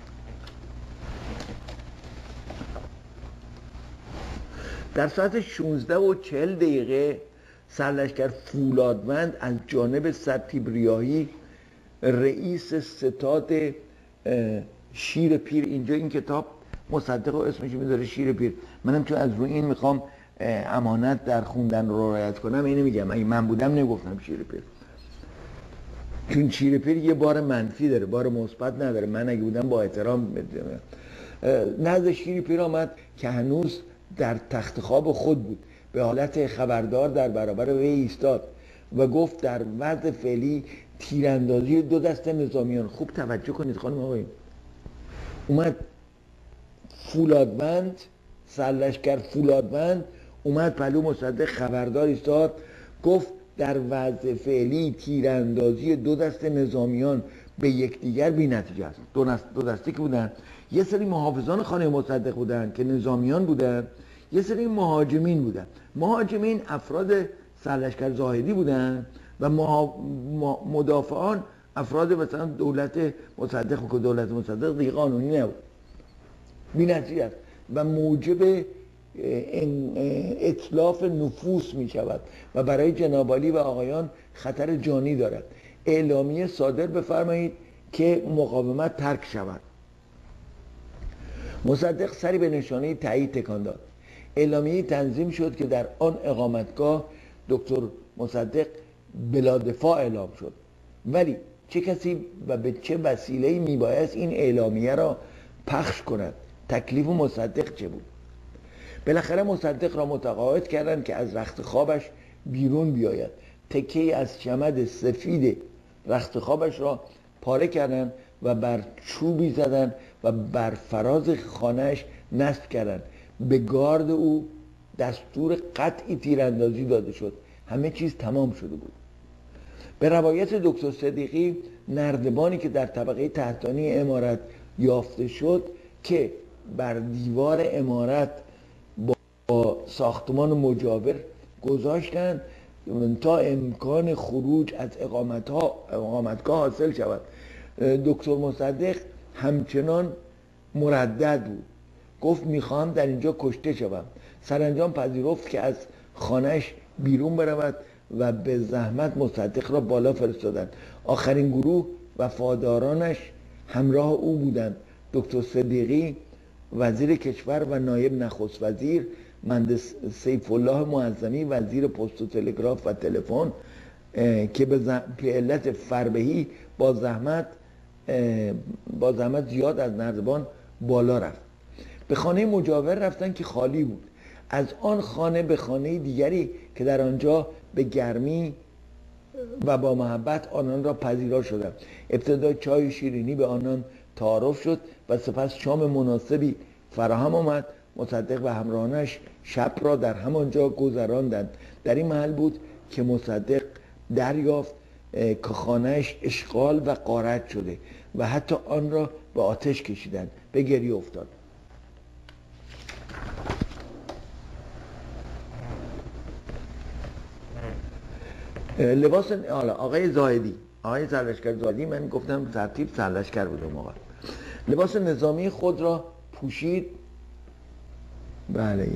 S1: در ساعت شانزده و چهل دقیقه سرلشکر فولادمند از جانب سرتیپ ریاحی رئیس ستاد شیر پیر، اینجا این کتاب مصدق رو اسمش میذاره شیر پیر، منم چون از روی این میخوام امانت در خوندن رو رعایت کنم اینو میگم، اگه من بودم نگفتم شیر پیر، چون شیر پیر یه بار منفی داره، بار مثبت نداره. من اگه بودم با احترام نزد شیر پیر آمد که هنوز در تخت خواب خود بود. به حالت خبردار در برابر وی ایستاد و گفت در وضع فعلی تیراندازی دو دسته نظامیان. خوب توجه کنید خانم آقایون، اومد فولادبند، سرلشکر فولادبند اومد پلو مصدق خبردار ایستاد، گفت در وضع فعلی تیراندازی دو دسته نظامیان به یکدیگر بی‌نتیجه است. دو, دو دسته که بودن، یه سری محافظان خانه مصدق بودن که نظامیان بودن، یه سری مهاجمین بودن. مهاجمین افراد سرلشکر زاهدی بودن و مدافعان افراد مثلا دولت مصدق که دولت مصدق دیگه قانونی نبود. بی‌نتیجه است و موجب اتلاف نفوس می شود و برای جناب عالی و آقایان خطر جانی دارد. اعلامیه صادر بفرمایید که مقاومت ترک شود. مصدق سری به نشانه تایید تکان داد. اعلامیه تنظیم شد که در آن اقامتگاه دکتر مصدق بلا دفاع اعلام شد. ولی چه کسی و به چه وسیله‌ای میبایست این اعلامیه را پخش کند؟ تکلیف مصدق چه بود؟ بالاخره مصدق را متقاعد کردند که از رخت خوابش بیرون بیاید. تکه‌ای از چمد سفید رخت خوابش را پاره کردند و بر چوبی زدند و بر فراز خانه‌اش نصب کردند. به گارد او دستور قطعی تیراندازی داده شد. همه چیز تمام شده بود. به روایت دکتر صدیقی، نردبانی که در طبقه تحتانی عمارت یافته شد که بر دیوار عمارت با ساختمان مجاور گذاشتند تا امکان خروج از اقامتها اقامتگاه حاصل شود. دکتر مصدق همچنان مردد بود. گفت میخواهم در اینجا کشته شوم. سرانجام پذیرفت که از خانهش بیرون برود و به زحمت مصدق را بالا فرستادند. آخرین گروه وفادارانش همراه او بودند. دکتر صدیقی وزیر کشور و نایب نخست وزیر، مهندس سیف الله معظمی وزیر پست و تلگراف و تلفن که به علت فربهی با زحمت با زحمت زیاد از نردبان بالا رفت. به خانه مجاور رفتن که خالی بود. از آن خانه به خانه دیگری که در آنجا به گرمی و با محبت آنان را پذیرا شدند. ابتدا چای شیرینی به آنان تعارف شد و سپس شام مناسبی فراهم آمد. مصدق و همراهانش شب را در همانجا گذراندند. در این محل بود که مصدق دریافت که خانهش اشغال و غارت شده و حتی آن را به آتش کشیدند. به گریه افتاد. لباس حالا آقای زاهدی، آقای سرلشکر زاهدی، من گفتم ترتیب سرلشکر بود اون موقع، لباس نظامی خود را پوشید. بله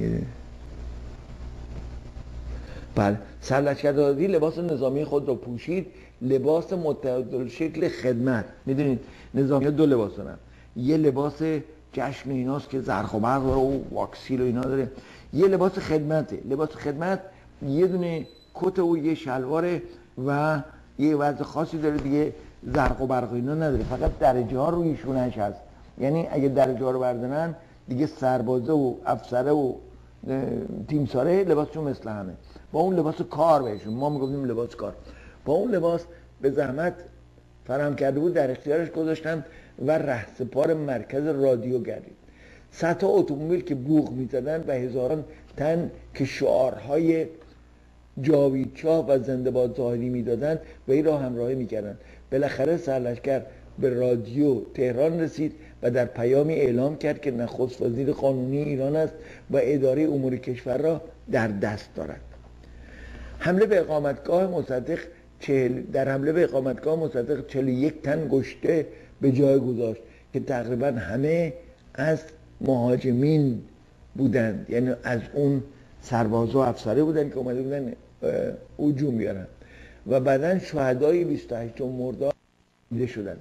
S1: بله سرلشکر زاهدی لباس نظامی خود را پوشید، لباس متعادلشکل خدمت. میدونید نظامی ها دو لباس دارن، یه لباس جشن ایناست که زرق و برق و واکسیل و اینا داره، یه لباس خدمته. لباس خدمت یه دونه کت و یه شلواره و یه وضع خاصی داره دیگه، زرق و برق اینا نداره، فقط درجه ها روی شونش هست. یعنی اگه درجه ها رو بردارن دیگه سربازه و افسره و تیمساره لباسشون مثل همه، با اون لباس کار بهشون ما میگفتیم لباس کار. با اون لباس به زحمت فراهم کرده بود در اختیارش گذاشتن و رهسپار مرکز رادیو گردید. صدها اتومبیل که بوق میزدن و هزاران تن که شعارهای جاوید شاه و زنده باد زاهدی میدادند و این را همراهی میکردند. بالاخره سرلشکر به رادیو تهران رسید و در پیامی اعلام کرد که نخست وزیر قانونی ایران است و اداره امور کشور را در دست دارد. حمله به اقامتگاه مصدق چهل در حمله به اقامتگاه مصدق چهل و یک تن کشته به جای گذاشت که تقریبا همه از مهاجمین بودند، یعنی از اون سربازا و افسره بودن که اومده بودن هجوم بیارن و بعدن شهدای بیست و هشتم مرداد دیده شدن.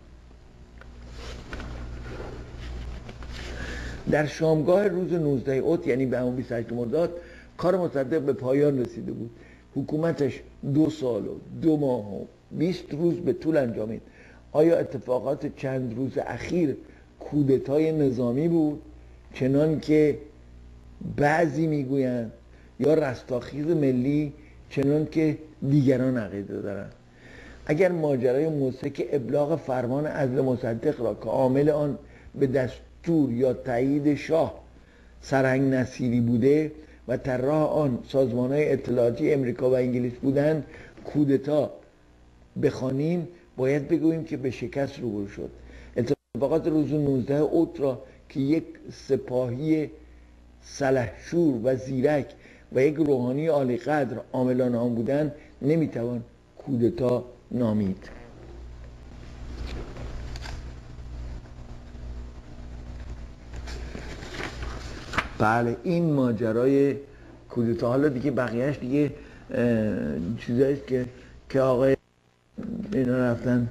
S1: در شامگاه روز نوزده اوت یعنی به همون بیست و هشتم مرداد کار مصدق به پایان رسیده بود. حکومتش دو سال و دو ماه و بیست روز به طول انجامید. آیا اتفاقات چند روز اخیر کودتای نظامی بود چنان که بعضی میگویند، یا رستاخیز ملی چنان که دیگران عقیده دارند. اگر ماجرای موسک ابلاغ فرمان عزل مصدق را که عامل آن به دستور یا تایید شاه سرهنگ نصیری بوده و طراح آن سازمان‌های اطلاعاتی امریکا و انگلیس بودند کودتا بخوانیم، باید بگوییم که به شکست روبرو شد. اتفاقات روز نوزدهم اوت را که یک سپاهی سلحشور و زیرک و یک روحانی عالی قدر عاملان آن بودند نمیتوان کودتا نامید. بله این ماجرای کودتا. حالا دیگه بقیهش دیگه چیزاییست که که آقای اینا رفتن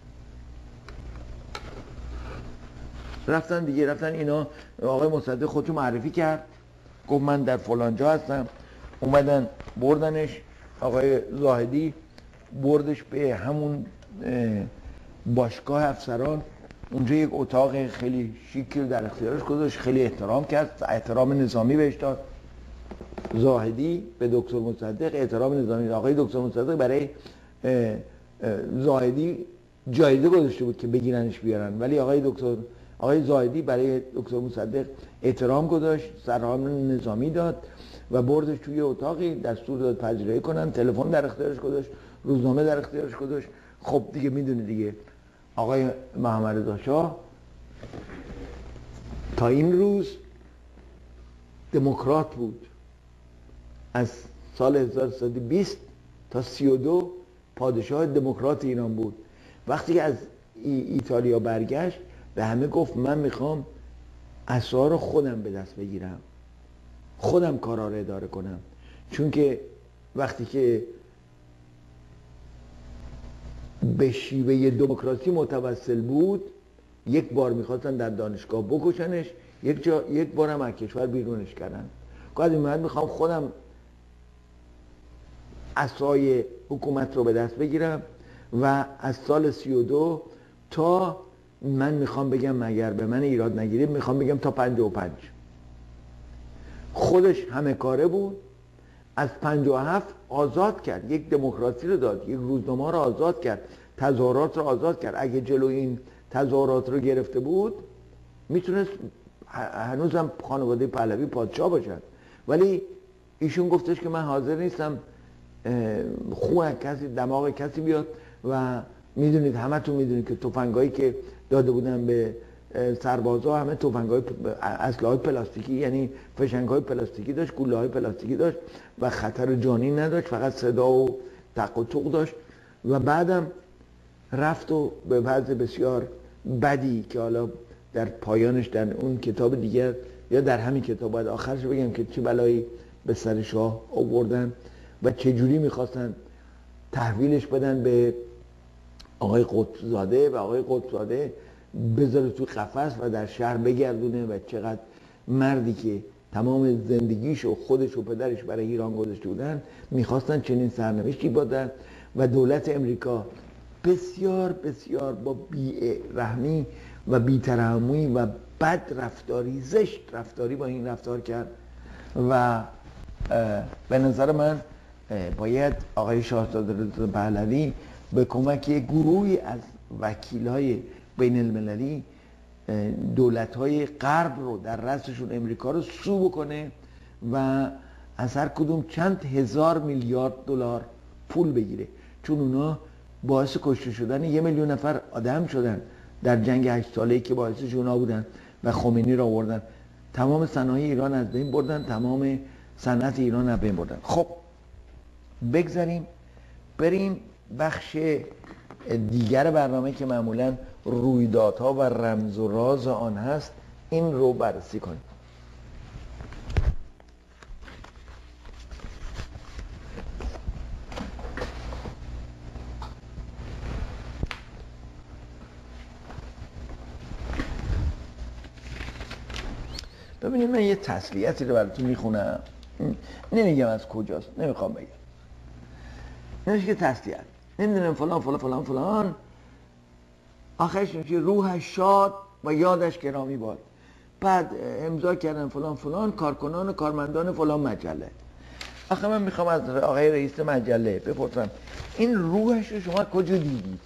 S1: رفتن دیگه رفتن اینا آقای مصدق خودشو معرفی کرد، گفت من در فلان جا هستم، اومدن بردنش، آقای زاهدی بردش به همون باشگاه افسران، اونجا یک اتاق خیلی شیکی رو در اختیارش گذاشت، خیلی احترام کرد، احترام نظامی بهش داد. زاهدی به دکتر مصدق احترام نظامی داد. آقای دکتر مصدق برای زاهدی جایزه گذاشته بود که بگیرنش بیارن، ولی آقای دکتر آقای زاهدی برای دکتر مصدق احترام گذاشت، سرهنگ نظامی داد و بردش توی اتاقی، دستور داد پذیرایی کنن، تلفن در اختیارش گذاشت، روزنامه در اختیارش گذاشت. خب دیگه میدونه دیگه آقای محمد رضا شاه تا این روز دموکرات بود، از سال هزار و سیصد و بیست تا سی و دو پادشاه دموکرات ایران بود. وقتی که از ایتالیا برگشت به همه گفت من میخوام اسرار رو خودم به دست بگیرم، خودم کارا رو اداره کنم، چون که وقتی که به شیوه دموکراسی متوسل بود یک بار میخواستن در دانشگاه بکشنش، یک جا یک بار هم از کشور بیرونش کردن. گفت من میخوام خودم عصای حکومت رو به دست بگیرم و از سال سی و دو تا من میخوام بگم مگر به من ایراد نگیرید میخوام بگم تا پنجاه و پنج خودش همه کاره بود. از پنجاه و هفت آزاد کرد، یک دموکراسی رو داد، یک روزنامه رو آزاد کرد، تظاهرات رو آزاد کرد. اگه جلو این تظاهرات رو گرفته بود میتونست هنوزم خانواده پهلوی پادشاه باشد، ولی ایشون گفتش که من حاضر نیستم خواه کسی دماغ کسی بیاد و میدونید همه تو میدونید که تفنگایی که داده بودن به سربازا همه تفنگای اسلحه پلاستیکی، یعنی فشنگ‌های پلاستیکی داشت، گله‌های پلاستیکی داشت و خطر جانی نداشت، فقط صدا و تق و توق داشت. و بعدم رفت و به وضع بسیار بدی که حالا در پایانش در اون کتاب دیگر یا در همین کتاب باید آخرش بگم که چه بلایی به سر شاه آوردن و چه جوری میخواستن تحویلش بدن به آقای قطبزاده و آقای قطبزاده بذاره تو قفس و در شهر بگردونه و چقدر مردی که تمام زندگیش و خودش و پدرش برای ایران گذاشته بودن میخواستن چنین سرنوشتی بدن. و دولت امریکا بسیار بسیار با بی‌رحمی و بی‌ترحمی و بد رفتاری، زشت رفتاری با این رفتار کرد و به نظر من باید آقای شاهزاده رضا پهلوی به کمک یک گروهی از وکیل‌های بین المللی دولت‌های غرب رو در رأسشون امریکا رو سو بکنه و از هر کدوم چند هزار میلیارد دلار پول بگیره، چون اونا باعث کشته شدن یه میلیون نفر آدم شدن در جنگ هشت ساله‌ای که باعثش اونا بودن و خمینی رو آوردن، تمام صنایع ایران از بین بردن، تمام صنعت ایران از بین بردن. خب بگذاریم بریم بخش دیگر برنامه که معمولا رویدادها و رمز و راز آن هست، این رو بررسی کنیم. ببینید من یه تسلیتی رو براتون میخونم، نمیگم از کجاست، نمیخوام بگم، نمیشه که تسلیت، نمیدونم فلان فلان فلان فلان، آخرش میشه روحش شاد و یادش گرامی باد. بعد امضا کردن فلان فلان کارکنان و کارمندان فلان مجله. آخه من میخوام از آقای رئیس مجله بپرسم این روحش رو شما کجا دیدید؟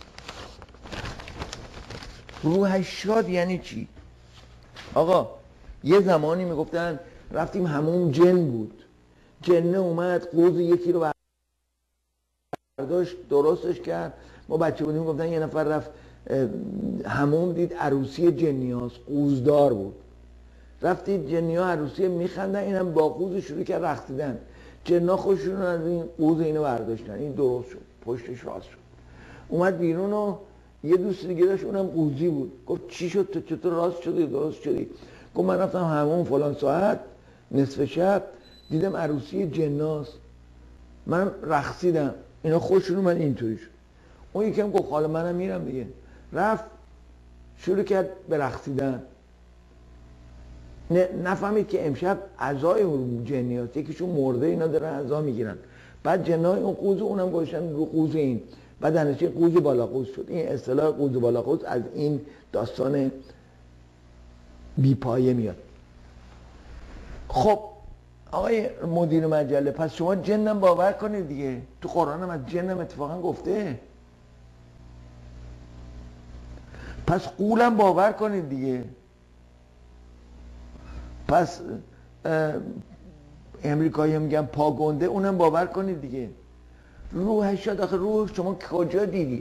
S1: روحش شاد یعنی چی؟ آقا یه زمانی میگفتن رفتیم همون جن بود، جنه اومد قوز یکی رو برداشت درستش کرد. ما بچه بودیم گفتن یه نفر رفت هموم دید عروسی جنی هاست، قوزدار بود. رفتید جنی ها عروسی میخندن، اینم با قوز شروع کرد رقصیدن. جنا خوششون از این قوز اینو برداشتن، این درست شد، پشتش راست شد. اومد بیرون و یه دوست دیگه داشت، اونم قوزی بود. گفت چی شد تو، چطور راست شدی درست شدی؟ گفت من رفتم همون فلان ساعت نصف شب دیدم عروسی جناست، من رقصیدم، اینا خوششون اومد اینطوری شد. اون یکم گفت حالا منم میرم دیگه. رفت شروع کرد به رقصیدن، نفهمید که امشب عزای اون جنی هست، یکیشون مرده، اینا دارن عزا میگیرن. بعد جنای اون قوز اونم گذاشتن رو قوز این، بعد هنچه قوز بالا قوز شد. این اصطلاح قوز بالا قوز از این داستان بیپایه میاد. خب آقای مدیر مجله، پس شما جنم باور کنید دیگه، تو قرآن هم از جنم اتفاقا گفته. پس قولم باور کنید دیگه. پس امریکایی میگن پا گنده، اونم باور کنید دیگه. روحش شد. آخه روح شما کجا دیدید؟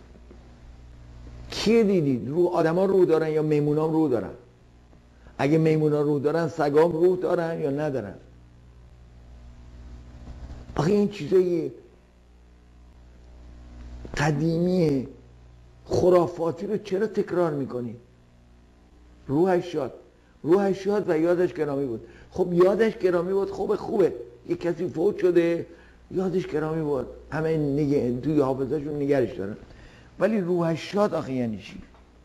S1: کی دیدید؟ روح آدم ها روح دارن یا میمون ها روح دارن؟ اگه میمون ها روح دارن سگام روح دارن یا ندارن؟ آخه این چیزای قدیمی خرافاتی رو چرا تکرار میکنی؟ روحش شاد، روحش شاد و یادش گرامی بود. خب یادش گرامی بود، خوبه خوبه یک کسی فوت شده یادش گرامی بود، همه نگه توی حافظه‌شون نگرش دارن، ولی روحش شاد آخه یعنی چی؟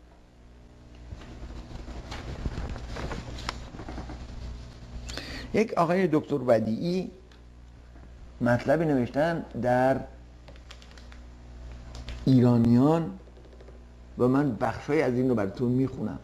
S1: یک آقای دکتر ودیعی مطلبی نوشتن در ایرانیان و من بخشای از این رو براتون میخونم.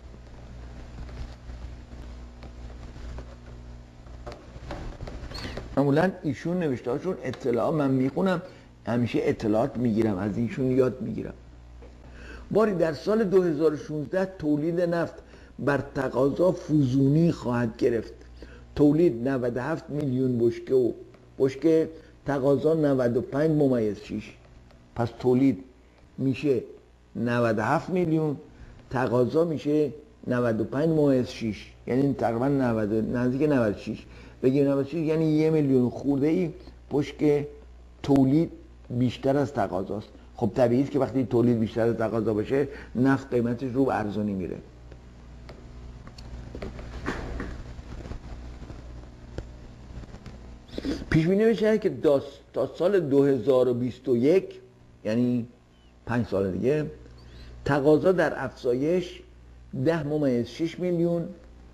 S1: معمولا ایشون نوشته هاشون اطلاع من میخونم، همیشه اطلاعات میگیرم از ایشون، یاد میگیرم. باری در سال دو هزار و شانزده تولید نفت بر تقاضا فزونی خواهد گرفت. تولید نود و هفت میلیون بشکه و بشکه، تقاضا نود و پنج ممیز شش. پس تولید میشه نود و هفت میلیون، تقاضا میشه نود و پنج ممیز شش، یعنی تقریبا نود نزدیک نود و شش. بگیم نود و شش یعنی یه میلیون خورده ای بشکه تولید بیشتر از تقاضاست. خب طبیعیه که وقتی تولید بیشتر از تقاضا باشه نفت قیمتش رو به ارزانی میره. پیش بینی میشه که تا سال دو هزار و بیست و یک یعنی پنج سال دیگه تقاضا در افزایش ده ممیز شش میلیون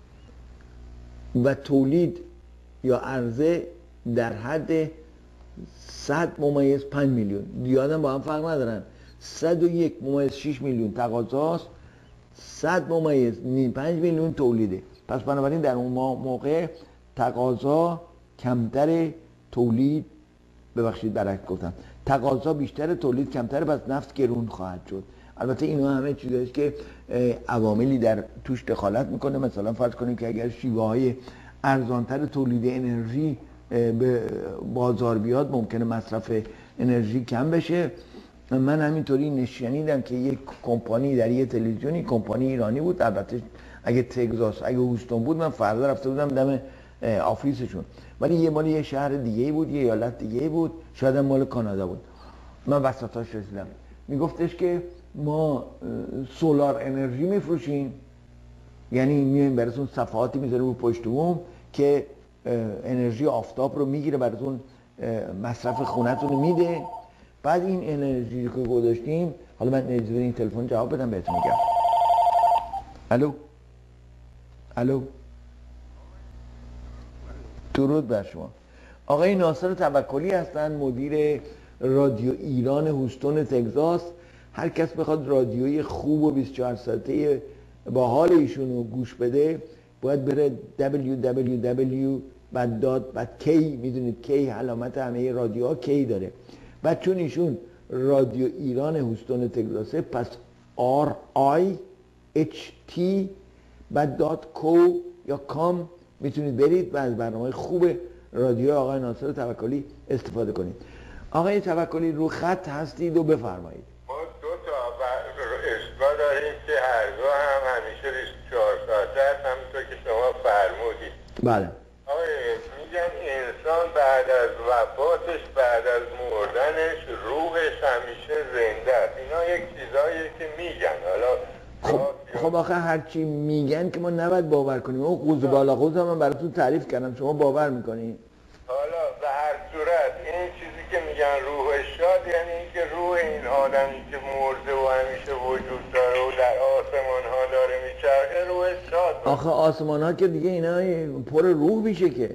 S1: و تولید یا عرضه در حد صد ممیز پنج میلیون. دیادم با هم فرق ندارن. صد و یک ممیز شش میلیون تقاضاست، صد ممیز پنج میلیون تولیده. پس بنابراین در اون موقع تقاضا کمتر، تولید ببخشید برعکس گفتم، تقاضا بیشتر تولید کمتر، پس نفت گرون خواهد شد. البته اینا همه چیزاییست که عواملی در توش دخالت میکنه. مثلا فرض کنیم که اگر شیوه های ارزانتر تولید انرژی به بازار بیاد ممکنه مصرف انرژی کم بشه. من همینطوری نشنیدم که یک کمپانی در یه تلویزیونی، کمپانی ایرانی بود، البته اگه تگزاس اگه هوستون بود من فردا رفته بودم دم آفیسشون، ولی یه مال یه شهر دیگه بود، یه ایالت دیگه بود، شاید هم مال کانادا بود. من وسطاش رسیدم، میگفتش که ما سولار انرژی میفروشیم، یعنی میایم براتون صفحاتی میذاریم رو پشت بوم که انرژی آفتاب رو میگیره براتون، مصرف خونتون رو میده. بعد این انرژی رو که گذاشتیم، حالا من اجازه این تلفن جواب بدم بهتون میگم. الو الو درود بر شما. آقای ناصر توکلی هستن، مدیر رادیو ایران هوستون تگزاس. هر کس بخواد رادیوی خوب و بیست و چهار ساعته با حال ایشون رو گوش بده باید بره دبلیو دبلیو دبلیو بعد داد، بعد کی. میدونید کی علامت همه رادیوها کی داره. بعد چون ایشون رادیو ایران هوستون تگزاسه، پس آر آی اچ تی بعد دات کو یا کام میتونید برید و از برنامه خوب رادیو آقای ناصر توکلی استفاده کنید. آقای توکلی رو خط هستید و بفرمایید.
S2: ما دو تا اشتباه داریم که هر دو هم همیشه بیست و چهار ساعته هست، همونطور که شما فرمودید.
S1: بله.
S2: آقای میگن انسان بعد از وفاتش، بعد از مردنش، روحش همیشه زنده است. اینا یک چیزاییه که میگن. حالا
S1: خب خب آخه هرچی میگن که ما نباید باور کنیم. اون قوز بالا قوز هم من براتون تعریف کردم، شما باور میکنید؟
S2: حالا به هر صورت این چیزی که میگن روح شاد، یعنی اینکه روح این آدمی که مرده و همیشه وجود داره و در آسمان ها داره میچرخه، روح شاد.
S1: آخه آسمان ها که دیگه اینا پر روح میشه که.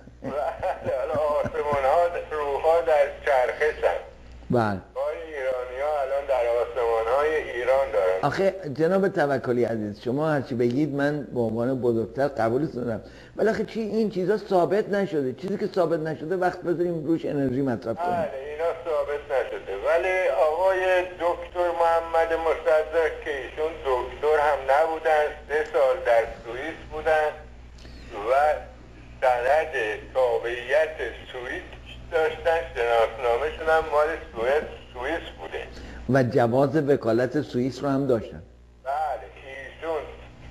S2: حالا آسمان ها روح ها در چرخشن.
S1: بله.
S2: ایرانی ها الان در آسمان های ایران دارن.
S1: آخه جناب توکلی عزیز، شما هرچی بگید من به عنوان بزرگتر قبولتون دارم، ولی آخه چی این چیزا ثابت نشده. چیزی که ثابت نشده وقت بذاریم روش انرژی مصرف کنیم.
S2: بله اینا ثابت نشده، ولی آقای دکتر محمد مصدق که ایشون دکتر هم نبودن، سه سال در سوئیس بودن و سند تابعیت سوئیس داشتن، شناسنامه‌شون هم مال سوئیس سوئیس بوده
S1: و جواز وکالت سوئیس رو هم داشتن.
S2: بله ایشون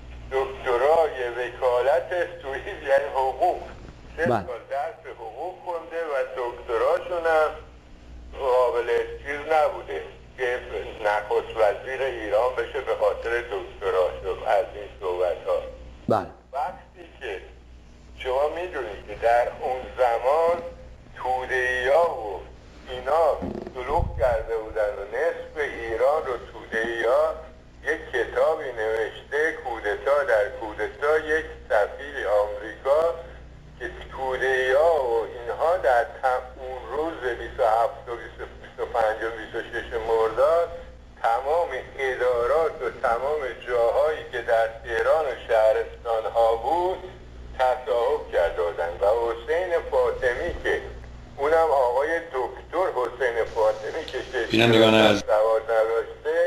S2: دکترای وکالت سوئیس یعنی حقوق، سه سال درس حقوق خونده و دکتراشون هم قابل چیز نبوده که نخست وزیر ایران بشه به خاطر دکتراش از این صحبت ها.
S1: بله.
S2: وقتی که شما میدونید که در اون زمان توده‌ای‌ها و اینا شلوغ کرده بودن و نصف ایران رو توده‌ای‌ها یک کتابی نوشته، کودتا در کودتا، یک سفیر آمریکا که توده‌ای‌ها و اینها در اون روز بیست و هفت و بیست و پنج و بیست و شش مرداد تمام ادارات و تمام جاهایی که در تهران و شهرستان ها بود تصاحب کرده بودن و حسین فاطمی که اونم آقای دکتر حسین فاطمی که
S3: بینندگان از
S2: سواد نداشته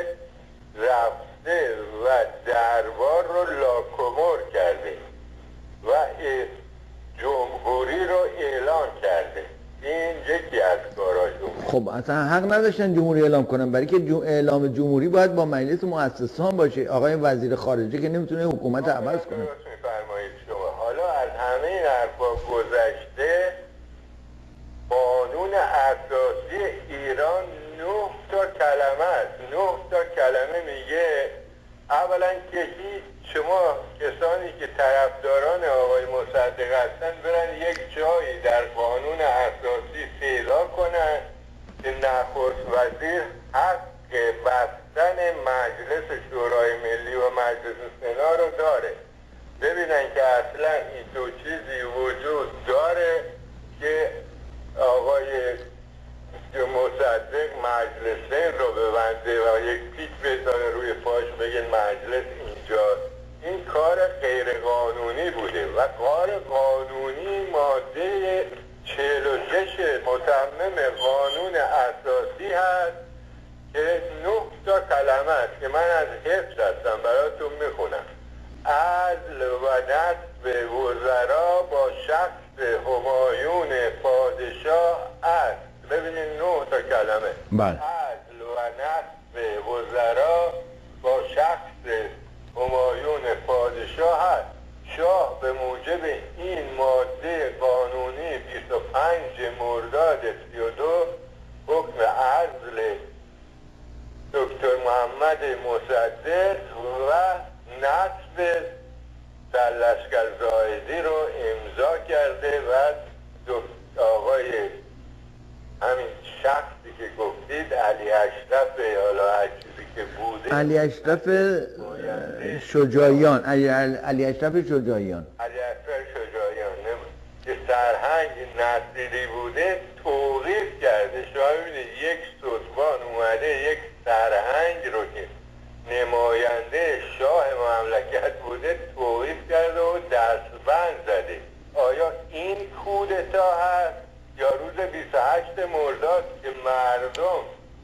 S2: رفته و دربار رو لاکمور کرده و جمهوری رو اعلان کرده. این یکی از کاراشون.
S1: خب اصلا حق نداشتن جمهوری اعلام کنن، برای که جو اعلام جمهوری باید با مجلس مؤسسان باشه. آقای وزیر خارجه که نمیتونه حکومت عوض کنه.
S2: میفرمایید شما. حالا از همه این حرفا گذشته، قانون اساسی ایران نه تا کلمه است. نه تا کلمه میگه اولا که هیچ شما کسانی که طرفداران آقای مصدق هستن برن یک جایی در قانون اساسی پیدا کنن که نخست وزیر حق بستن مجلس شورای ملی و مجلس سنا رو داره. ببینن که اصلا این دو چیزی وجود داره که آقای مصدق مجلسین رو ببنده و یک پیک بزنه روی پاش بگه مجلس اینجا. این کار غیر قانونی بوده و کار قانونی ماده چهل و شش متمم قانون اساسی هست که نه تا کلمه است که من از حفظ هستم براتون میخونم. عدل و نصب وزرا با شخص همایون پادشاه است. ببینید نه تا کلمه.
S1: بله.
S2: عدل و نصب وزرا با شخص همایون پادشاه است. شاه به موجب این ماده قانونی بیست و پنج مرداد سی و دو حکم عزل دکتر محمد مصدق و نصب در لشکر زاهدی رو امضا کرده و آقای همین شخصی که گفتید علی اشرف حالا هر چیزی که بوده،
S1: علی اشرف شجاعیان، علی, علی اشرف شجاعیان
S2: علی اشرف شجاعیان که سرهنگ نصیری بوده توقیف کرده. شما ببینید یک ستوان اومده یک سرهنگ رو که نماینده شاه مملکت بوده توقیف کرده و دستبند زده. آیا این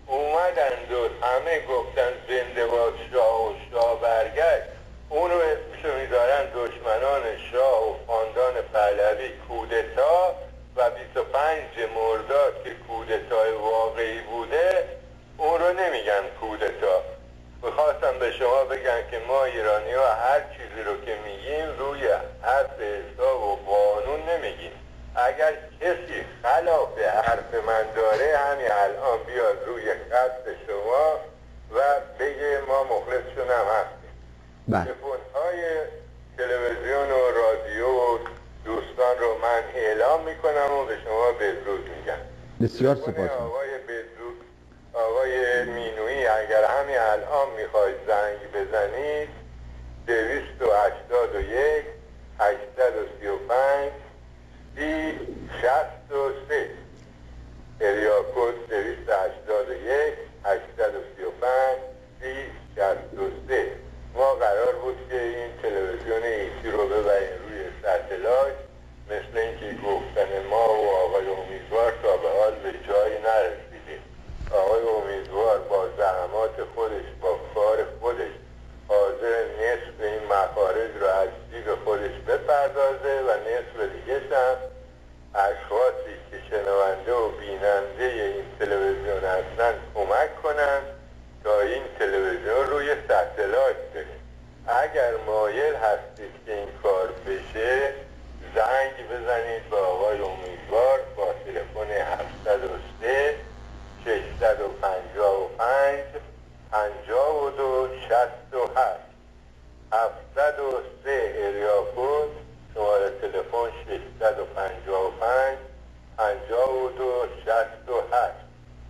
S2: اومدند و همه گفتن زنده باد شاه و شاه برگشت، اون رو اسمشو میذارن دشمنان شاه و خاندان پهلوی کودتا، و بیست و پنج مرداد که کودتای واقعی بوده اون رو نمیگن کودتا. میخواستم به شما بگم که ما ایرانی ها هر چیزی رو که میگیم روی حرف حساب و قانون نمیگیم. اگر کسی خلاف حرف من داره همین الان بیاد روی خط شما و بگه ما مخلصشون هم هستیم. تلفن‌های تلویزیون و رادیو و دوستان رو من اعلام میکنم و به شما بدرود میگم.
S1: بسیار سپاس.
S2: آقای بدرود، آقای مینویی اگر همین الان میخواید زنگ بزنید دویست و هشتاد و یک هشتصد و سی و پنج سی شصت و سه اریا کد دویست و هشتاد و یک هشتصد و سی و پنج سی شصت و سه. ما قرار بود که این تلویزیون ایسی رو ببریم روی ستلایت، مثل اینکه گفتن ما و آقای امیدوار تا به حال به جایی نرسیدیم. آقای امیدوار با زحمات خودش با کار خودش حاضر نصف این مخارج رو از جیب خودش بپردازه و نصف دیگه هم اشخاصی که شنونده و بیننده این تلویزیون هستن کمک کنن تا این تلویزیون روی ستلایت بره. اگر مایل هستید که این کار بشه زنگ بزنید به آقای امیدوار با تلفن هفتصد و سه ششصد و پنجاه و پنج پنجاه و دو شصت و هشت هفتصد و سه اریا کد شماره تلفن ششصد و پنجاه و پنج پنجاه و دو شصت و هشت.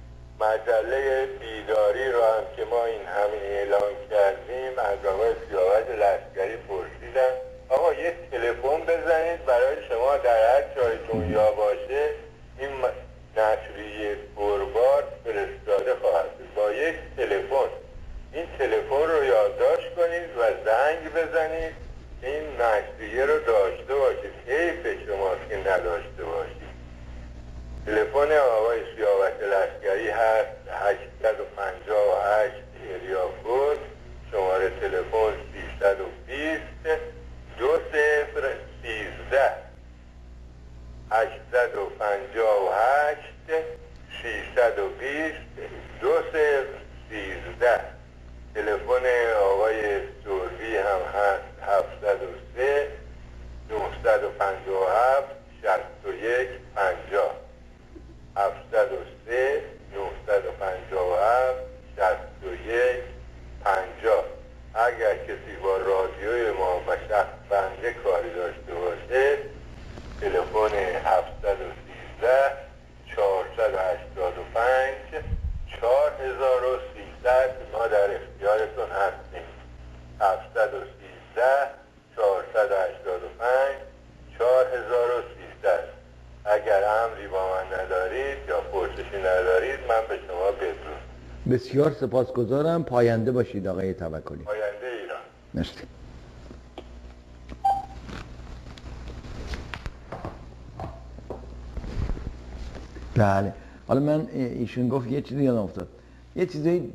S2: مجله بیداری رو هم که ما این همه اعلان کردیم از آقای سیاوش لشکری پرسیدن آقا یک تلفن بزنید برای شما در هر جای دنیا باشه این نشریه پربار فرستاده خواهد بود. با یک تلفن این تلفن رو یادداشت کنید و زنگ بزنید این نشریه رو داشته باشید. حیف شماست که نداشته باشید. تلفن آقای سیاوش لشکری هست هشتصد و پنجاه و هشت اریا کد شماره تلفن سیصد و بیست دو صفر سیزده هشتصد و پنجاه و هشت سیصد و بیست دو صفر سیزده. تلفن آقای سوروی هم هست هفتصد و سه نهصد و پنجاه و هفت شصت و یک پنجاه هفتصد و سه نهصد و پنجاه و هفت شصت و یک پنجاه. اگر کسی با رادیوی ما و شخص بنده کاری داشته باشه تلفن هفتصد و سیزده چهارصد و هشتاد و پنج چهار هزار و سیصد ما در اختیارتون هستیم. هفتصد و سیزده چهارصد و هشتاد و پنج چهار هزار و سیصد. اگر امری با من ندارید یا پرسشی ندارید من به شما بدرود.
S1: بسیار سپاسگزارم. پاینده باشید آقای توکلی.
S2: پاینده ایران.
S1: مرسی. بله حالا من ایشون گفت یه چیزی یادم افتاد یه چیزی.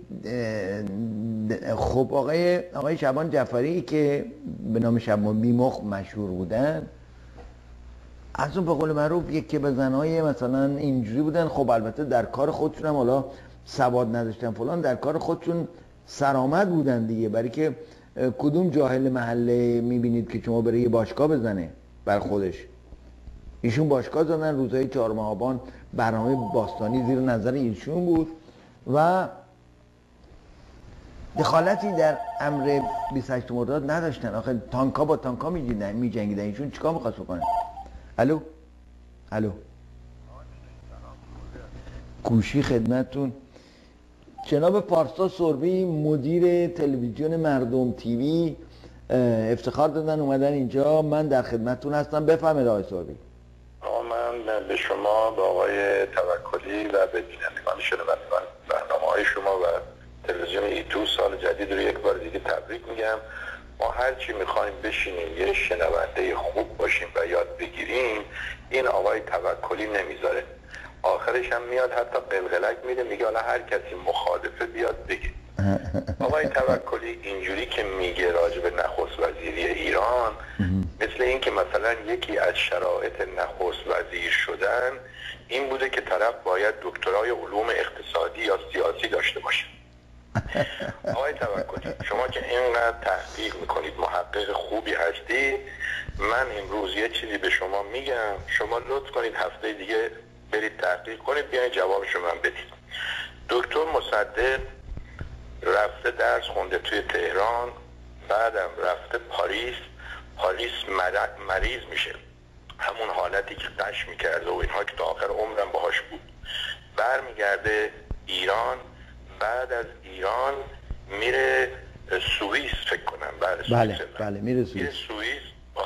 S1: خب آقای آقای شعبان جعفری که به نام شعبان بیمخ مشهور بودن از اون به قول معروف یکی بزنهای مثلا اینجوری بودن. خب البته در کار خودشون هم حالا سواد نداشتن فلان در کار خودشون سرآمد بودن دیگه. برای که کدوم جاهل محله میبینید که شما بره یه باشگاه بزنه بر خودش؟ ایشون باشگاه زدن روزهای چهارم آبان. برنامه باستانی زیر نظر ایشون بود و دخالتی در امر بیست و هشت مرداد نداشتن. آخه تانکا با تانکا میجنگیدن. ایشون چیکار میخواست بکنه؟ الو الو گوشی خدمتتون. جناب پارسا سربی مدیر تلویزیون مردم تیوی افتخار دادن اومدن اینجا. من در خدمتتون هستم. بفرمایید آقای سربی.
S3: من به شما به آقای توکلی و به بینندگان شنوندگان برنامه‌های شما و تلویزیون ایتو سال جدید رو یک بار دیگه تبریک میگم. ما هر چی میخوایم بشینیم یه شنونده خوب باشیم و یاد بگیریم این آقای توکلی نمیذاره. آخرش هم میاد حتی قلقلک میده میگه حالا هر کسی مخالفه بیاد بگه. آقای توکلی اینجوری که میگه راجع به نخست وزیری ایران مثل این که مثلا یکی از شرایط نخست وزیر شدن این بوده که طرف باید دکترای علوم اقتصادی یا سیاسی داشته باشه. آقای توکلی شما که اینقدر تحقیق میکنید، محقق خوبی هستید، من امروز یه چیزی به شما میگم، شما لطف کنید هفته دیگه برید تحقیق کنید بیاین جوابشو من بدید. دکتر مصدق رفته درس خونده توی تهران، بعدم رفته پاریس، پاریس مریض میشه، همون حالتی که قش میکرده و اینها که تا آخر عمرم باهاش بود، برمیگرده ایران، بعد از ایران میره سوئیس فکر کنم. بله
S1: بله, بله میره سوئیس.
S3: میره سوئیس.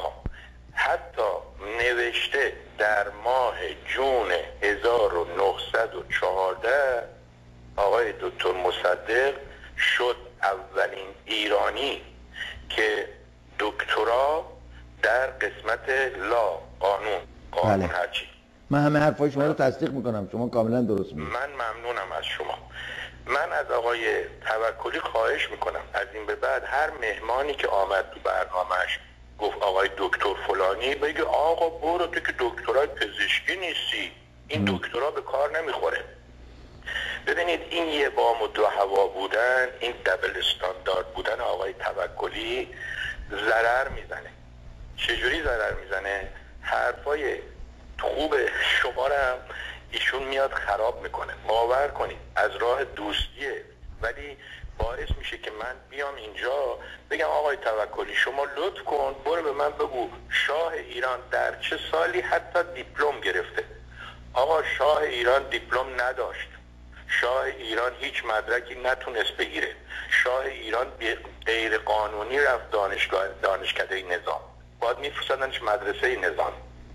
S3: حتی نوشته در ماه جون هزار و نهصد و چهارده آقای دکتر مصدق شد اولین ایرانی که دکترا در قسمت لا قانون قانون
S1: بله.
S3: هرچی.
S1: من همه حرفای شما رو تصدیق میکنم، شما کاملا درست میگید.
S3: من ممنونم از شما. من از آقای توکلی خواهش میکنم از این به بعد هر مهمانی که آمد تو برنامهش گفت آقای دکتر فلانی، بگه آقا برو تو که دکترای پزشکی نیستی، این دکترا به کار نمیخوره. ببینید این یه بام و دو هوا بودن، این دبل استاندارد بودن آقای توکلی ضرر میزنه. چجوری ضرر میزنه؟ حرفای خوب شما رو هم ایشون میاد خراب میکنه. باور کنید از راه دوستیه، ولی باعث میشه که من بیام اینجا بگم آقای توکلی شما لطف کن برو به من بگو شاه ایران در چه سالی حتی دیپلم گرفته. آقا شاه ایران دیپلم نداشت، شاه ایران هیچ مدرکی نتونست بگیره، شاه ایران غیر قانونی رفت دانشگاه دانشکده نظام، باید میفرستادنش مدرسه نظام.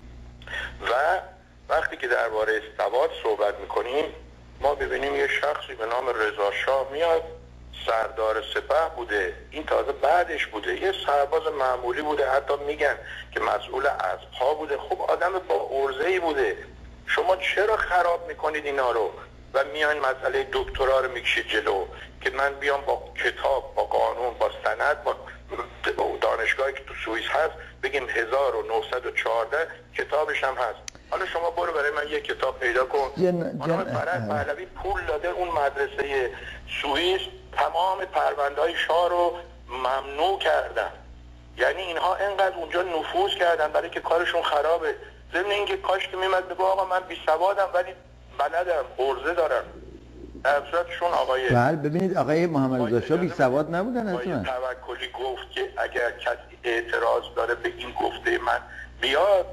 S3: و وقتی که درباره سواد صحبت میکنیم ما ببینیم یه شخصی به نام رضا شاه میاد، سردار سپه بوده، این تازه بعدش بوده، یه سرباز معمولی بوده، حتی میگن که مسئول اسب‌ها بوده. خب آدم با عرضه‌ای بوده. شما چرا خراب میکنید اینا رو و میان مسئله دکترا رو میکشید جلو که من بیام با کتاب، با قانون، با سند، با دانشگاهی که تو سوئیس هست بگیم هزار و نهصد و چهارده کتابش هم هست. حالا شما برو برای من یک کتاب پیدا کن.
S1: جن...
S3: خانم فرج پهلوی پول داده اون مدرسه سوئیس تمام پرونده‌های شاه رو ممنوع کردن. یعنی اینها انقدر اونجا نفوذ کردن برای که کارشون خرابه. ضمن اینکه کاش که میمد بگو آقا من بی سوادم ولی بلدم، عرضه دارم. در صورتشون آقای
S1: بله ببینید آقای محمد رضا شاه بی سواد نبودن اصلا.
S3: آقای توکلی گفت که اگر کسی اعتراض داره به این گفته من بیاد،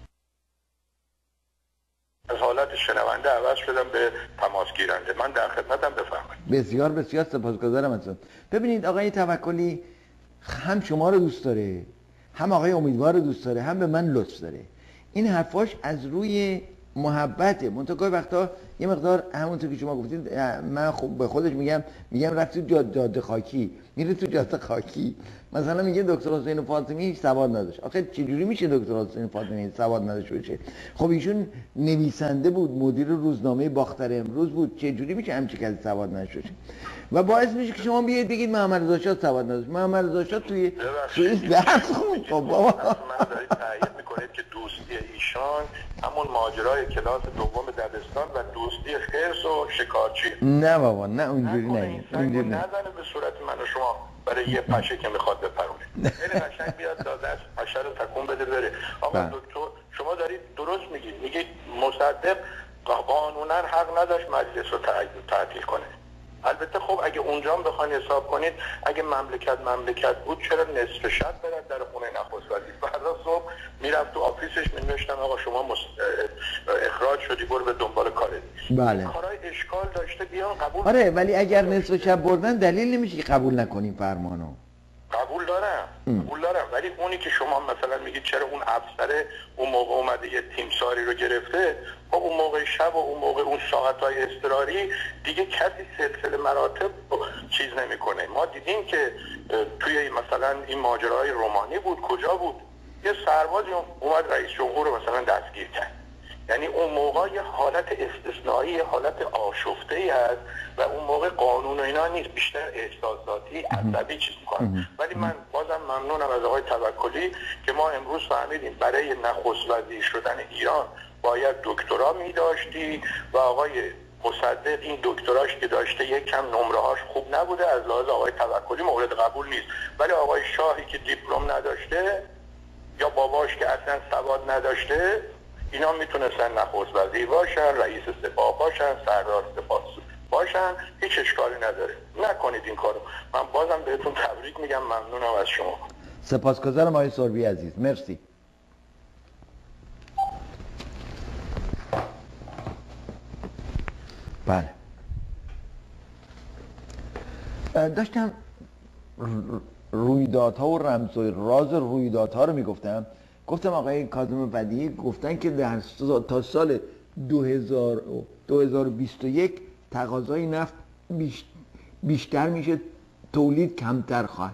S3: از حالت شنونده عوض شدم به تماس گیرنده. من در خدمتم، بفرمایید.
S1: بسیار بسیار سپاسگزارم ازتون. ببینید آقای توکلی هم شما رو دوست داره، هم آقای امیدوار رو دوست داره، هم به من لطف داره. این حرفاش از روی محبته. منتها وقتا یه مقدار همونطور که شما گفتید من خب به خودش میگم میگم رفت تو جاده خاکی، میره تو جاده خاکی، مثلا میگه دکتر حسین فاطمی هیچ سواد نداشت. آخه چجوری میشه دکتر حسین فاطمی هیچ سواد نداشته باشه؟ خب ایشون نویسنده بود، مدیر روزنامه باختر امروز بود، چجوری میشه همچین کسی سواد نداشته باشه؟ و باعث میشه که شما بیاید بگید محمد رضا شاه سواد نداشت. محمد رضا شاه توی سوئیس درس خوند. خب بابا
S3: من دارید تایید میکنید که دوستی ایشان همون ماجرای کلاس دوم دبستان و دوستی خرس و شکارچی.
S1: نه بابا نه اونجوری نه. اونجوری نه.
S3: نزنه به صورت من و شما برای یه پشه که میخواد بپرونه. خیلی قشنگ بیاد داده است پشه رو تکون بده بره. آقا دکتر شما دارید درست میگید. میگید مصدق قانونا حق نداشت مجلس رو تعطیل کنه. البته خب اگه اونجا هم بخواین حساب کنید اگه مملکت مملکت بود چرا نصف شب برد در خونه نخست وزیر؟ فردا صبح میرفت تو آفیسش مینوشتن آقا شما مس... اخراج شدی برو به دنبال کارت.
S1: بله.
S3: کارهای اشکال داشته بیان قبول.
S1: آره ولی اگر نصف شب بردن دلیل نمیشه که قبول نکنیم فرمانو.
S3: قبول دارم قبول دارم ولی اونی که شما مثلا میگید چرا اون افسر اون موقع اومده یه تیمساری رو گرفته، خب اون موقع شب و اون موقع اون ساعت‌های اضطراری دیگه کسی سلسله مراتب چیز نمیکنه. ما دیدیم که توی مثلا این ماجرای رومانی بود، کجا بود، یه سربازی اومد رئیس جمهور رو مثلا دستگیر کرد. یعنی اون موقع یه حالت استثنایی، یه حالت آشفته‌ای هست و اون موقع قانون و اینا نیست، بیشتر احساساتی عصبی چیز میکنه. ولی من بازم ممنونم از آقای توکلی که ما امروز فهمیدیم برای نخست وزیر شدن ایران باید دکترا می داشتی و آقای مصدق این دکتراش که داشته یک کم نمره هاش خوب نبوده، از لحاظ آقای توکلی مورد قبول نیست. ولی آقای شاهی که دیپلم نداشته یا باباش که اصلا سواد نداشته، اینا میتونستن نخست وزیر باشن، رئیس سپاه باشن، سردار سپاه باشن، هیچ اشکالی نداره. نکنید این کارو. من بازم بهتون تبریک میگم، ممنونم از شما.
S1: سپاسگزارم آقای سربی عزیز، مرسی. بله، داشتم رویدادها و رمز و راز رویدادها رو میگفتم. گفتم آقای کاظم بدیعی گفتن که در تا سال دو هزار و بیست و یک تقاضای نفت بیشتر میشه، تولید کمتر خواهد.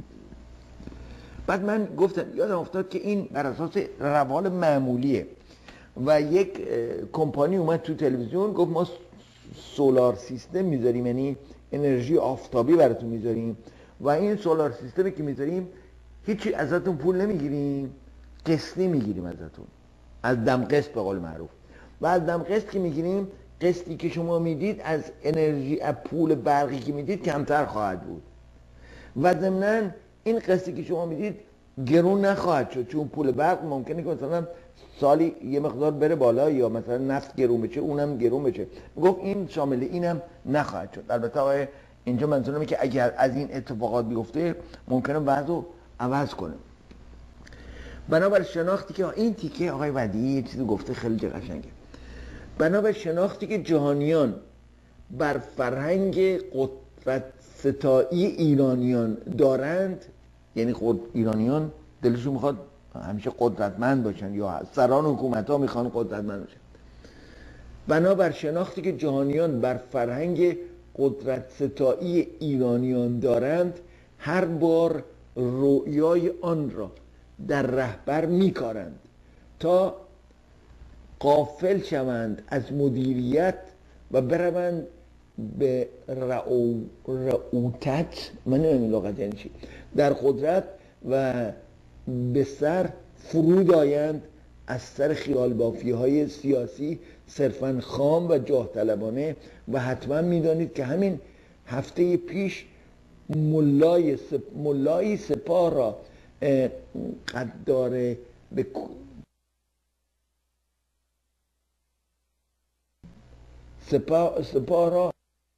S1: بعد من گفتم، یادم افتاد که این بر اساس روال معمولیه و یک کمپانی اومد تو تلویزیون گفت ما سولار سیستم میذاریم، یعنی انرژی آفتابی براتون میذاریم و این سولار سیستمی که میذاریم هیچی ازتون پول نمیگیریم، قسطی میگیریم ازتون، از دم قسط به قول معروف. و از دم قسط که میگیریم، قسطی که شما میدید از انرژی، از پول برقی که میدید کمتر خواهد بود و ضمناً این قسطی که شما میدید گرون نخواهد شد، چون پول برق ممکنه که مثلا سالی یه مقدار بره بالا یا مثلا نفت گرون بشه اونم گرون بشه. گفت این شامل اینم نخواهد شد. البته آقای اینجا منظورمه که اگر از این اتفاقات بیفته ممکنه وضع رو عوض کنه. بنابر شناختی که این تیکه آقای ودیعی یه چیزی گفته خیلی قشنگه. بنابر شناختی که جهانیان بر فرهنگ قدرت ستایی ایرانیان دارند، یعنی خود ایرانیان دلشون میخواد همیشه قدرتمند باشن یا سران حکومت ها میخوان قدرتمند باشن. بنابر شناختی که جهانیان بر فرهنگ قدرت ستایی ایرانیان دارند، هر بار رؤیای آن را در رهبر میکارند تا غافل شوند از مدیریت و بروند به رعو رعوتت، من نمیدونم لغت یعنی چی، در قدرت و به سر فرود آیند از سر خیال بافی های سیاسی صرفاً خام و جاه طلبانه. و حتما میدانید که همین هفته پیش ملای سپ... ملای سپاه را قدار به سپاه, سپاه را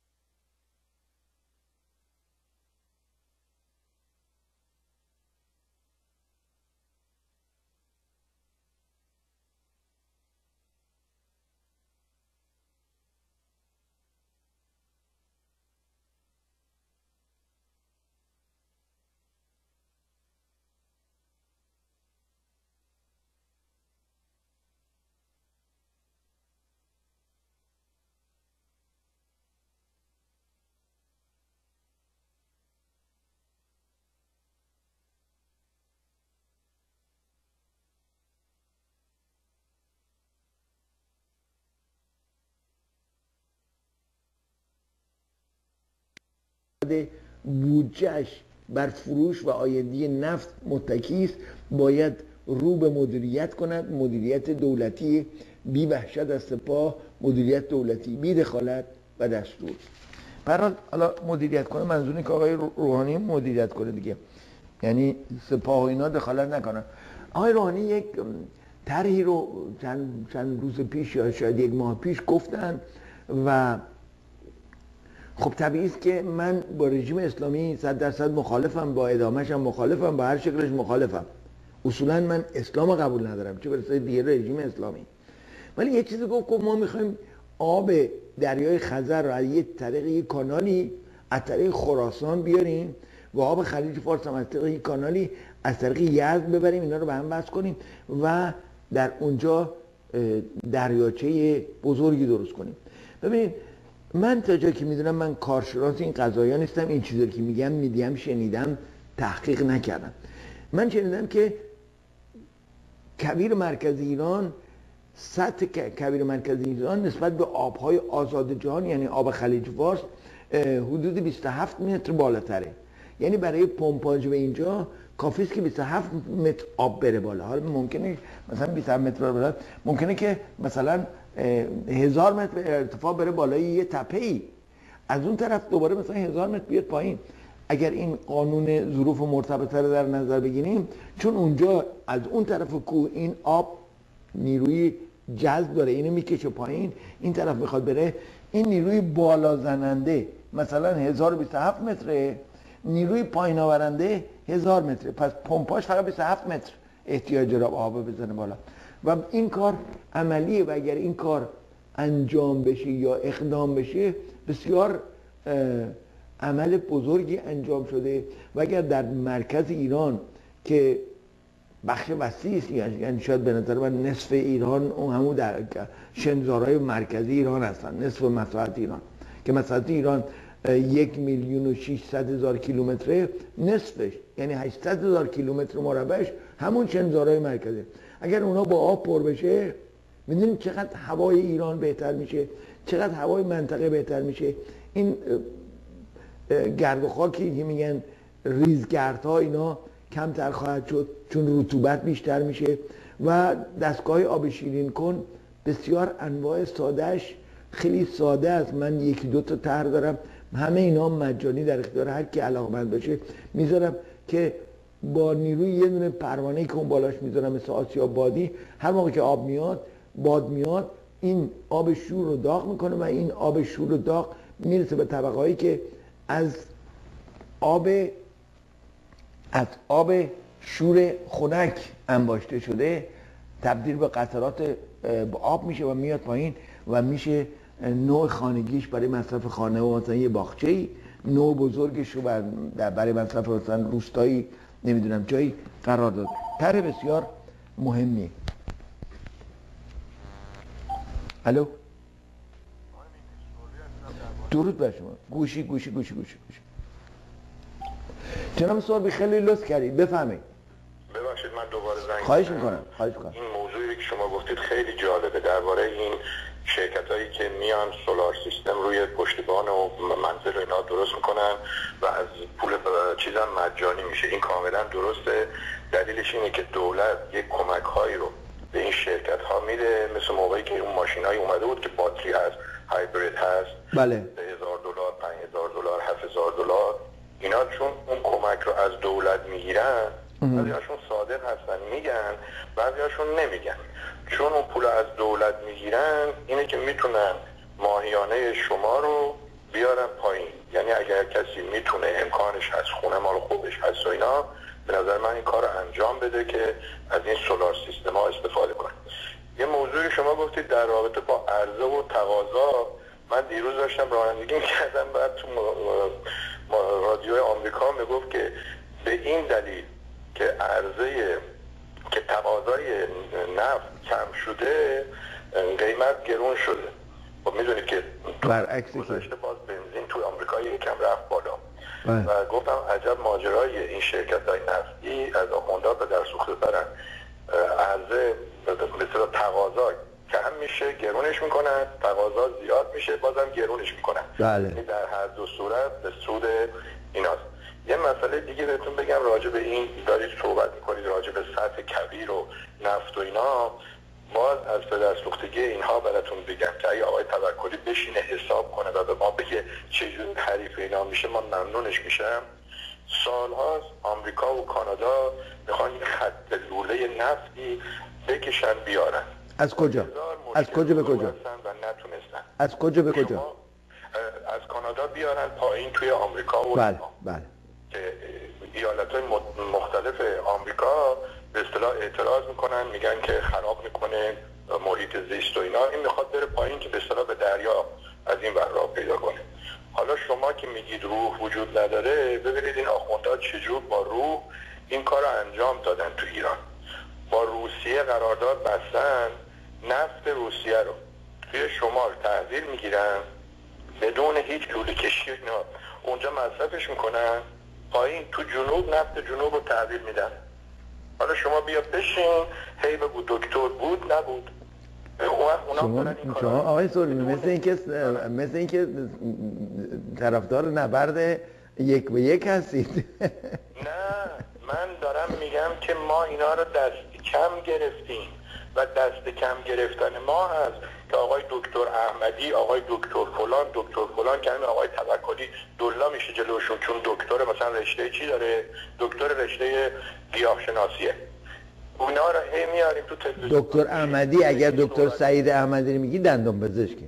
S1: بودجه‌اش بر فروش و آیندی نفت متکی است، باید رو به مدیریت کند، مدیریت دولتی بی وحشت از سپاه، مدیریت دولتی بی دخالت و دستور. برحال حالا مدیریت کنه منظور اینه که آقای روحانی مدیریت کنه دیگه، یعنی سپاه و اینا دخالت نکنن. آقای روحانی یک طرحی رو چند, چند روز پیش یا شاید یک ماه پیش گفتن و خب طبیعی است که من با رژیم اسلامی صد درصد مخالفم، با ادامهش هم مخالفم، با هر شکلش مخالفم. اصولا من اسلام قبول ندارم، چه برسه دیگه رژیم اسلامی. ولی یه چیزی گفت که ما میخوایم آب دریای خزر رو از یه طریق یه کانالی از طریق خراسان بیاریم و آب خلیج فارس هم از طریق یه کانالی از طریق یزد ببریم، اینا رو به هم وصل کنیم و در اونجا دریاچه بزرگی درست کنیم. ببینید من تا جایی که میدونم، من کارشناس این قضایا نیستم، این چیزایی که میگم میدیم شنیدم، تحقیق نکردم. من شنیدم که کویر مرکز ایران سطح کویر مرکزی ایران نسبت به آبهای آزاد جهان یعنی آب خلیج فارس حدود بیست و هفت متر بالاتره. یعنی برای پمپاژ به اینجا کافی است که بیست و هفت متر آب بره بالا. حالا ممکنه مثلا بیست و هفت متر بالا، ممکنه که مثلا هزار متر ارتفاع بره بالای یه تپه‌ای، از اون طرف دوباره مثلا هزار متر بیاد پایین. اگر این قانون ظروف مرتبطه رو در نظر بگیریم، چون اونجا از اون طرف کوه این آب نیروی جذب داره، اینو میکشه پایین، این طرف میخواد بره، این نیروی بالا زننده مثلا هزار و بیست و هفت متره، نیروی پایین آورنده هزار متره، پس پمپاژ فقط بیست و هفت متر احتیاج داره آب بزنه بالا و این کار عملیه. و اگر این کار انجام بشه یا اقدام بشه، بسیار عمل بزرگی انجام شده. و اگر در مرکز ایران که بخش وسیعی است، یعنی شاید به نظر من نصف ایران اون همون در شنزارهای مرکزی ایران هستن، نصف مساحت ایران که مساحت ایران یک میلیون و ششصد هزار کیلومتره، نصفش یعنی هشتصد هزار کیلومتر مربعش همون شنزارهای مرکزی. اگر اونا با آب پر بشه، میدونید چقدر هوای ایران بهتر میشه، چقدر هوای منطقه بهتر میشه. این گرد و خاکی که میگن ریزگردها اینا کمتر خواهد شد چون رطوبت بیشتر میشه. و دستگاه آب شیرین کن بسیار انواع سادهش خیلی ساده است. من یکی دو تا طرح دارم، همه اینا مجانی در اختیار هر کی علاقمند باشه میذارم که با نیروی یه دونه پروانه‌ای که اون بالاش میذارم مثل آسیا بادی، هر موقع که آب میاد باد میاد این آب شور رو داغ میکنه و این آب شور رو داغ میرسه به طبقه‌ای که از آب از آب شور خنک انباشته شده تبدیل به قطرات آب میشه و میاد پایین و میشه نوع خانگیش برای مصرف خانه و مثلا یه باغچه‌ای، نوع بزرگش رو برای مصرف مثلا روستایی نمیدونم جایی قرار داد. طرح بسیار مهمی. الو درود بر شما. گوشی گوشی گوشی گوشی گوشی جناب سوربی خیلی لطف کردید، بفهمید.
S3: ببخشید من دوباره زنگ
S1: خواهش میکنم خواهش میکنم.
S3: این موضوعی که شما گفتید خیلی جالبه، درباره این شرکت هایی که میان سولار سیستم روی پشتیبان و منزل و اینا درست میکنن و از پول چیزا مجانی میشه. این کاملا درسته. دلیلش اینه که دولت یک کمک هایی رو به این شرکت ها میده، مثل موقعی که اون ماشین هایی اومده بود که باتری هست، هایبرید هست،
S1: بله،
S3: به هزار دلار، پنج هزار دلار، هفت هزار دلار، اینا چون اون کمک رو از دولت میگیرن، بعضیاشون صادق هستن میگن، بعضیاشون نمیگن. چون اون پول از دولت میگیرن اینه که میتونن ماهیانه شما رو بیارن پایین. یعنی اگر کسی میتونه، امکانش هست، خونه مال خوبش هست و اینا، به نظر من این کار رو انجام بده که از این سولار سیستم ها استفاده کنه. یه موضوعی شما گفتید در رابطه با عرضه و تقاضا. من دیروز داشتم رانندگی میکردم، بعد تو رادیوی آمریکا میگفت که به این دلیل که عرضه که تقاضای نفت کم شده قیمت گرون شده. خب میدونید که
S1: برعکسش
S3: گذشته باز بنزین توی آمریکا یکم رفت بالا و گفتم عجب ماجرای این شرکت های نفتی از آخونده به در سوخته ترن. عرضه مثل تقاضا کم میشه گرونش میکنن، تقاضا زیاد میشه بازم گرونش میکنن.
S1: بله.
S3: در هر دو صورت به سود ایناست. یه مسئله دیگه بهتون بگم، راجع به این دارید صحبت میکنید راجع به سطح کویر و نفت و اینا. باز از پدرسوختگی اینها براتون بگم که اگه آقای توکلی بشینه حساب کنه و به ما بگه چجور حریف اینا میشه، من ممنونش میشم. سالهاست آمریکا و کانادا میخوان یه خط لوله نفتی بکشن بیارن.
S1: از کجا؟ از کجا به کجا؟
S3: و نتونستن.
S1: از کجا به کجا؟
S3: از کانادا بیارن پایین توی آمریکا و
S1: بله بله
S3: که ایالت‌های مختلف آمریکا به اصطلاح اعتراض میکنن، میگن که خراب میکنه محیط زیست و اینا. این میخواد بره پایین که به اصطلاح به دریا از این ور راه پیدا کنه. حالا شما که میگید روح وجود نداره، ببینید این آخوندها چجور با روح این کار رو انجام دادن تو ایران. با روسیه قرارداد بستن، نفت روسیه رو توی شمال تحویل میگیرن بدون هیچ لوله کشی اینا اونجا مصرفش میکنن، پایین تو جنوب نفت جنوب رو تحویل میدن. حالا شما بیا بشین هی بگو دکتر بود نبود.
S1: شما شما آقای سوربی مثل اینکه مثل اینکه طرفدار نبرد یک به یک هستید.
S3: نه من دارم میگم که ما اینا رو دست کم گرفتیم و دست کم گرفتن ما هست که آقای دکتر احمدی، آقای دکتر فلان، دکتر فلان که همین آقای توکلی دلا میشه جلوشون، چون دکتر مثلا رشته چی داره؟ دکتر رشته گیاهشناسیه. اونا رو هی میاریم تو تلویزیون.
S1: دکتر احمدی اگر دکتر سعید احمدی رو میگی دندان پزشکی.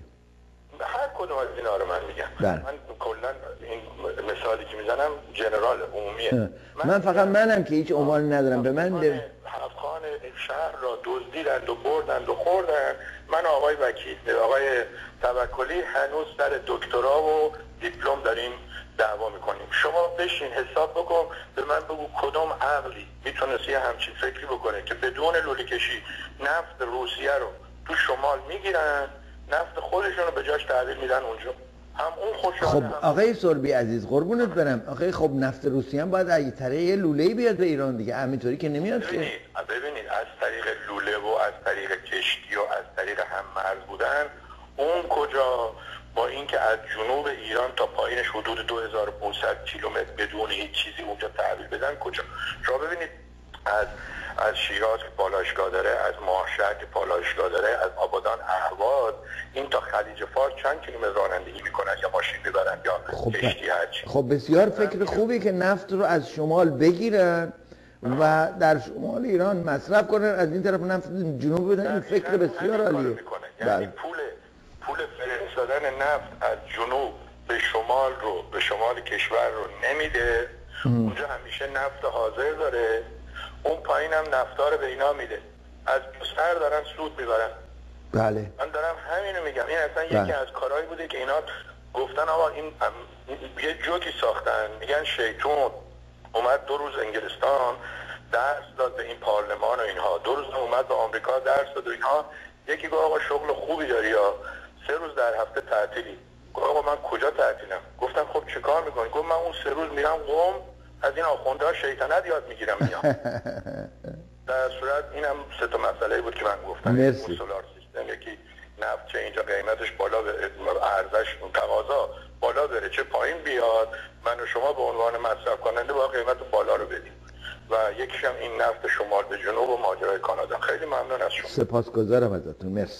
S3: هر کدوم از اینا رو من میگم.
S1: بله.
S3: من کلا این مثالی که میزنم جنرال عمومیه.
S1: من, من فقط منم که هیچ عنوانی ندارم به من ده...
S3: هفتخان شهر را دزدیدند و بردند و خوردند. من آقای وکیل آقای توکلی هنوز سر دکترا و دیپلم داریم دعوا میکنیم. شما بشین حساب بکن به من بگو کدوم عقلی میتونست یه همچین فکری بکنه که بدون لوله کشی نفت روسیه رو تو شمال میگیرن، نفت خودشون رو به جاش تحویل میدن اونجا. هم اون خوشحاله.
S1: خب آقای سوربی عزیز قربونت برم، آخه خب نفت روسیه هم باید از طریق یه لوله‌ای بیاد به ایران دیگه، همینطوری که نمیاد که.
S3: ببینید ببینید از طریق لوله و از طریق کشتی و از طریق هم مرز بودن، اون کجا با اینکه از جنوب ایران تا پایینش حدود دو هزار و پانصد کیلومتر بدون هیچ چیزی اونجا تحویل بدن کجا. شما ببینید از از شیراز که پالایشگاه داره، از ماهشهر که پالایشگاه داره، از آبادان اهواز این تا خلیج فارس چند کیلومتر رانندگی میکنن یا ماشین میبرن یا
S1: خب
S3: کشتی هرچی.
S1: خب بسیار فکر خوبی که نفت رو از شمال بگیرن و در شمال ایران مصرف کنن، از این طرف نفت جنوب بدن. این فکر بسیار عالیه.
S3: یعنی پول پول فرستادن نفت از جنوب به شمال رو به شمال کشور رو نمیده. اونجا همیشه نفت حاضر داره، اون پایین هم نفتا رو به اینا میده، از سر دارن سود میبرن.
S1: بله
S3: من دارم همینو میگم. این اصلا بله. یکی از کارهایی بوده که اینا گفتن آقا این یه جوکی ساختن، میگن شیطون اومد دو روز انگلستان درس داد به این پارلمان و اینها، دو روز اومد به آمریکا درس داد و اینها. یکی گفت آقا شغل خوبی داری یا سه روز در هفته تعطیلی. گفت آقا من کجا تعطیلم؟ گفتم خب چه کار میکنی؟ گفت من اون سه روز میرم قم از این آخوندها شیطنت یاد میگیرم میام. در صورت اینم سه تا مسئله بود که من گفتم.
S1: مرسی.
S3: سولار سیستم، یکی نفت چه اینجا قیمتش بالا بره، ارزش اون تقاضا بالا بره چه پایین بیاد، من و شما به عنوان مصرف کننده با قیمت بالا رو بدیم. و یکیش هم این نفت شمال به جنوب و ماجرای کانادا. خیلی ممنون از شما.
S1: سپاسگزارم ازتون. مرسی.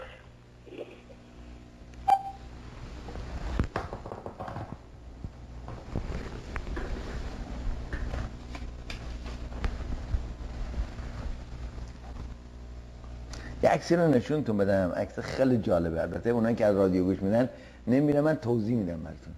S1: یه عکسی رو نشونتون بدم، عکس خیلی جالبه. البته اونایی که از رادیو گوش میدن نمیبینن، من توضیح میدم براتون.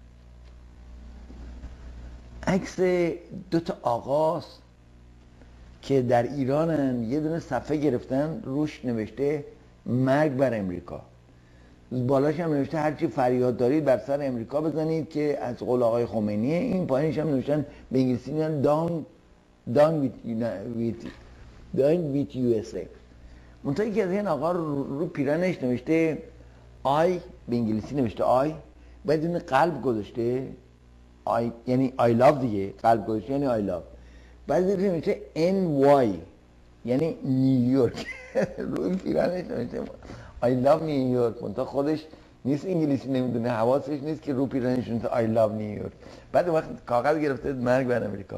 S1: عکس دو تا آقاست که در ایرانن، یه دونه صفحه گرفتن روش نوشته مرگ بر امریکا، بالاش هم نوشته هرچی فریاد دارید بر سر امریکا بزنید که از قول آقای خمینیه. این پایینش هم نوشتن به انگلیسی میگن دان دان ویت دان ویت یو اس ای. منتها که از این آقا رو, رو پیرنش نوشته آی، به انگلیسی نوشته آی، باید این قلب گذاشته آی، یعنی آی لاو دیگه، قلب گذاشته یعنی آی لاو. بعد نوشته ان وای یعنی نیویورک. روی پیرنش نوشته آی لاو نیویورک. منتها خودش نیست انگلیسی نمیدونه، حواسش نیست که رو پیرنش نوشته آی لاو نیویورک. بعد وقت کاغذ گرفته مرگ بر امریکا.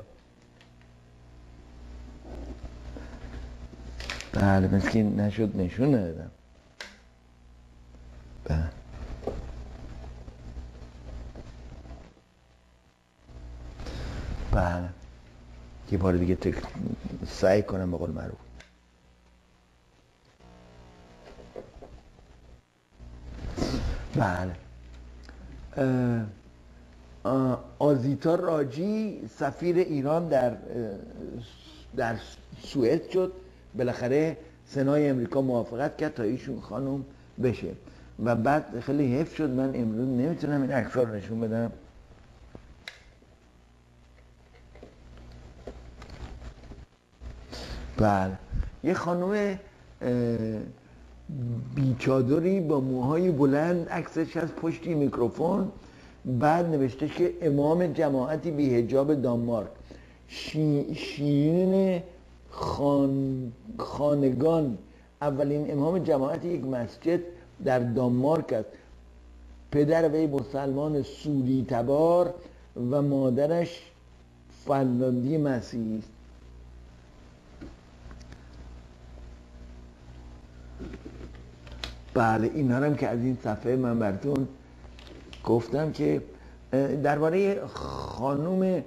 S1: بله مسکین نشد نشون ندادم. بله بله یه بار دیگه تک... سعی کنم به قول معروف. بله آزیتا راجی سفیر ایران در در سوئد شد. بالاخره سنای امریکا موافقت کرد تا ایشون خانم بشه و بعد خیلی حیف شد. من امروز نمیتونم این عکس‌ها رو نشون بدم. بله یه خانم بیچادری با موهای بلند، عکسش از پشتی میکروفون، بعد نوشته که امام جماعتی بی حجاب دانمارک، شی... شیرین خان... خانگان اولین امام جماعت یک مسجد در دانمارک است. پدر وی مسلمان سوری تبار و مادرش فنلاندی مسیحی است. بله اینا هم که از این صفحه من براتون گفتم که درباره خانم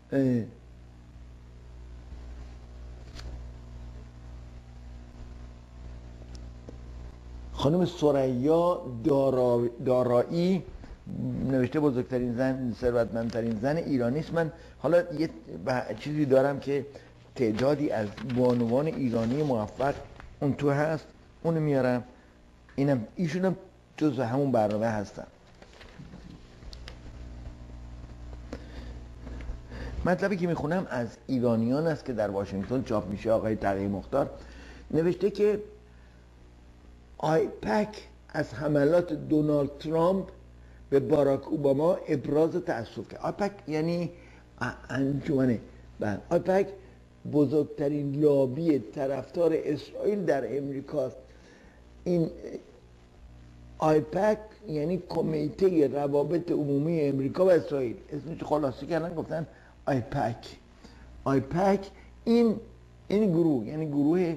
S1: خانم ثریا دارایی نوشته بزرگترین زن، ثروتمندترین زن ایرانی است. من حالا یه چیزی دارم که تعدادی از بانوان ایرانی موفق اون تو هست، اونو میارم. اینم ایشونم جزو همون برنامه هستن. مطلبی که میخونم از ایرانیان است که در واشنگتن چاپ میشه. آقای تقی مختار نوشته که آیپک از حملات دونالد ترامپ به باراک اوباما ابراز تأسف کرد. آیپک یعنی انجمن بله آیپک بزرگترین لابی طرفدار اسرائیل در امریکاست. این آیپک یعنی کمیته روابط عمومی امریکا و اسرائیل، اسمش خلاصه کردن گفتن آیپک. آیپک این این گروه یعنی گروه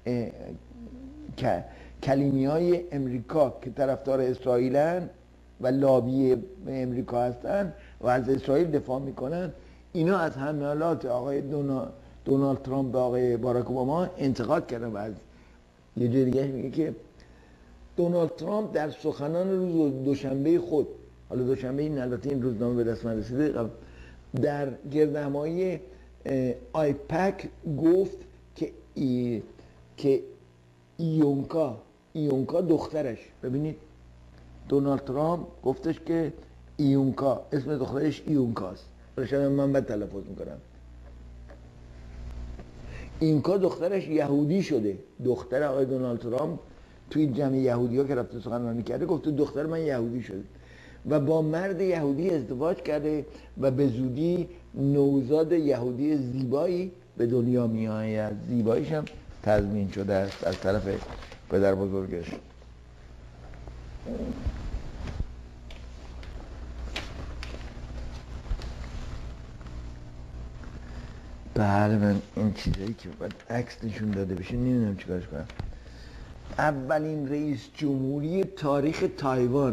S1: کلیمی های امریکا که طرفدار اسرائیلن و لابی امریکا هستن و از اسرائیل دفاع میکنن، اینا از حملات آقای دونالد ترامپ به آقای باراک اوباما انتقاد کردن. و از یه جای دیگه میگه که دونالد ترامپ در سخنان روز دوشنبه خود، حالا دوشنبه این البته این روزنامه به دست من رسیده، در گردهمایی آیپک گفت که ای که ایونکا ایونکا دخترش، ببینید دونالد ترامپ گفتش که ایونکا اسم دخترش ایونکاست، شاید من بد تلفظ میکنم. ایونکا دخترش یهودی شده. دختر آقای دونالد ترامپ توی جمع یهودی ها که رفته سخنرانی کرده گفته دختر من یهودی شده و با مرد یهودی ازدواج کرده و به زودی نوزاد یهودی زیبایی به دنیا می آید. زیباییش هم تضمین شده است از طرف پدر بزرگش. بله من این چیزایی که باید عکس نشون داده بشه نمیدونم چیکارش کنم. اولین رئیس جمهوری تاریخ تایوان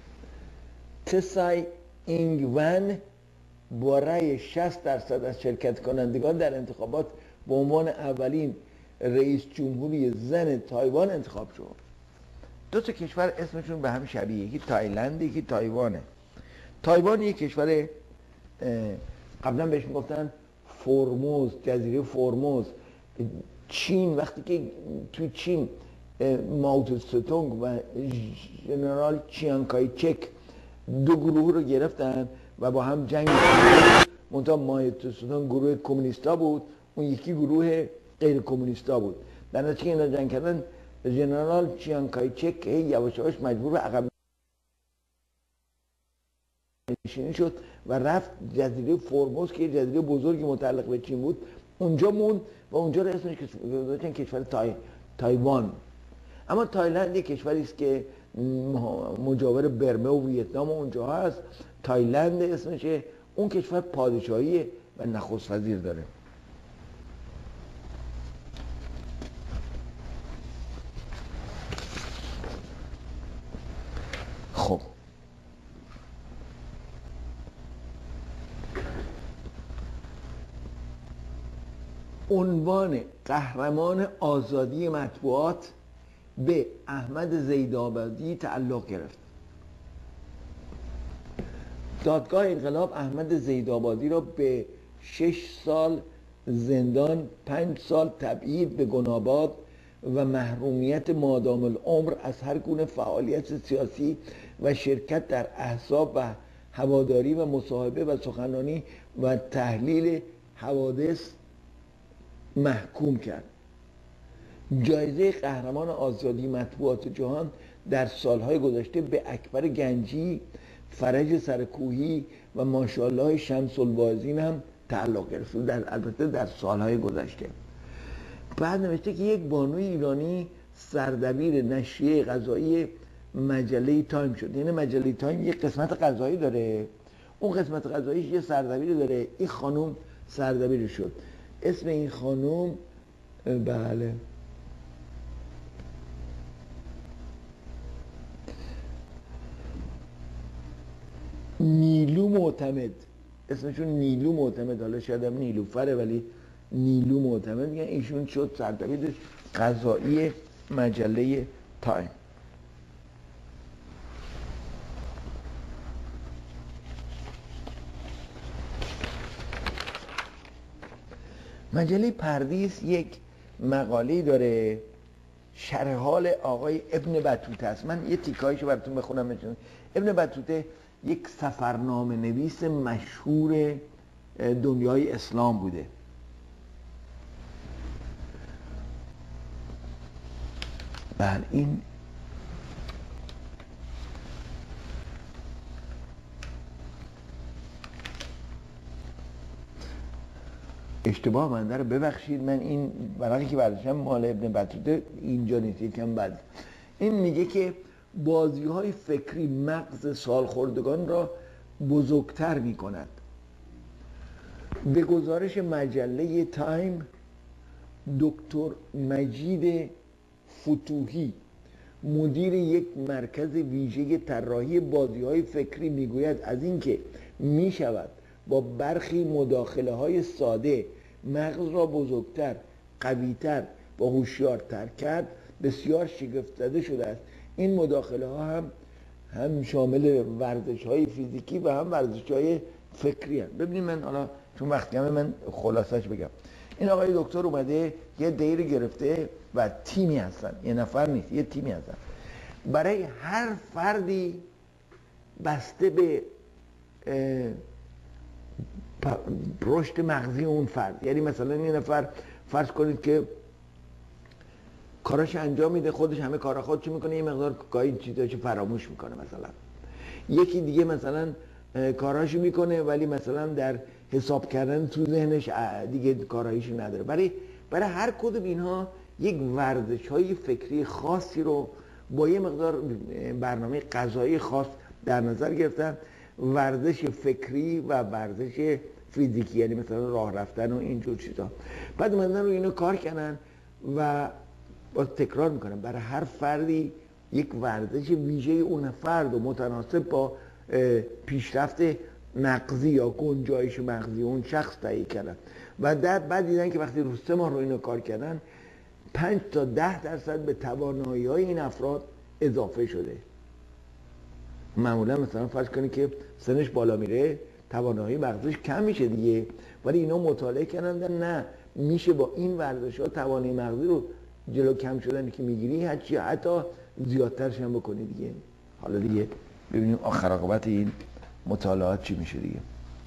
S1: تسای اینگ ون با رأی شصت درصد از شرکت کنندگان در انتخابات به عنوان اولین رئیس جمهوری زن تایوان انتخاب شد. دو تا کشور اسمشون به هم شبیه، یکی تایلند یکی تایوانه. تایوان یک کشور قبلا بهش میگفتن فرموز، جزیره فرموز. چین وقتی که توی چین ماو تسه-تونگ و ژنرال چیانگ کای چک دو گروه رو گرفتن و با هم جنگ کردن. منتها ماو تسه-تونگ گروه کمونیستا بود، اون یکی گروه غیر کمونیستا بود. در نتیجه اینا جنگ کردن، ژنرال چیانگ کای چک یواش یواش مجبور به عقب نشینی شد و رفت جزیره فرموز که جزیره بزرگی متعلق به چین بود اونجا موند و اونجا رو اسمش گذاشتن کشور تای تایوان. اما تایلند یک کشوری است که مجاور برمه و ویتنام و اونجا هست. تایلند اسمشه. اون کشور پادشاهی و نخست وزیر داره. خب عنوان قهرمان آزادی مطبوعات به احمد زیدآبادی تعلق گرفت. دادگاه انقلاب احمد زیدآبادی را به شش سال زندان، پنج سال تبعید به گناباد و محرومیت مادام العمر از هر گونه فعالیت سیاسی و شرکت در احزاب و هواداری و مصاحبه و سخنرانی و تحلیل حوادث محکوم کرد. جایزه قهرمان آزادی مطبوعات جهان در سالهای گذشته به اکبر گنجی، فرج سرکوهی و ماشاءالله شمس البازین هم تعلق گرفت، در البته در سالهای گذشته. بعد نوشته که یک بانوی ایرانی سردبیر نشریه غذایی مجله تایم شد. یعنی مجله تایم یک قسمت غذایی داره، اون قسمت غذاییش یه سردبیر داره، این خانم سردبیر شد. اسم این خانم بله نیلو معتمد، اسمشون نیلو معتمد، حالا شاید هم نیلوفره ولی نیلو معتمد میگن. ایشون شد سردبیر غذایی مجله تایم. مجله پردیس یک مقاله داره، شرح حال آقای ابن بطوطه است. من یه تیکایشو براتون بخونم بچون. ابن بطوطه یک سفرنامه نویس مشهور دنیای اسلام بوده. بله این اشتباه من داره، ببخشید. من این برای که برداشتم مال ابن بطوطه اینجا نیست، یکم بعد. این میگه که بازی های فکری مغز سالخوردگان را بزرگتر می کند. به گزارش مجله تایم، دکتر مجید فتوحی مدیر یک مرکز ویژه طراحی بازی های فکری میگوید از اینکه می شود با برخی مداخله های ساده مغز را بزرگتر، قویتر و هوشیارتر کرد بسیار شگفت زده شده است. این مداخله ها هم هم شامل ورزش های فیزیکی و هم ورزش های فکری هست. ببینید من حالا چون وقت کمه من خلاصش بگم. این آقای دکتر اومده یه دیر گرفته و تیمی هستن، یه نفر نیست، یه تیمی هستن. برای هر فردی بسته به رشد مغزی اون فرد، یعنی مثلا یه نفر فرض کنید که کاراش انجام میده، خودش همه کارا خودش میکنه، یه مقدار گاهی چیزاشو فراموش میکنه. مثلا یکی دیگه مثلا کاراشو میکنه ولی مثلا در حساب کردن تو ذهنش دیگه کاراییشو نداره. برای برای هر کدوم اینها یک ورزش های فکری خاصی رو با یه مقدار برنامه غذایی خاص در نظر گرفتن. ورزش فکری و ورزش فیزیکی، یعنی مثلا راه رفتن و اینجور چیزا. بعد اومدن رو اینو کار کردن و باز تکرار میکنن برای هر فردی یک ورزش ویژه اون فرد و متناسب با پیشرفت مغزی یا گنجایش مغزی اون شخص تهیه کردن. و در بعد دیدن که وقتی رو سه ماه رو اینو کار کردن پنج تا ده درصد به توانایی های این افراد اضافه شده. معمولا مثلا فرض کنید که سنش بالا میره توانایی مغزش کم میشه دیگه، ولی اینا مطالعه کردن نه میشه با این ورزش ها توانایی مغزی رو جلو کم شدن که میگیری حتی حتی زیادترش هم بکنی دیگه. حالا دیگه ببینیم آخر عاقبت این مطالعات چی میشه دیگه.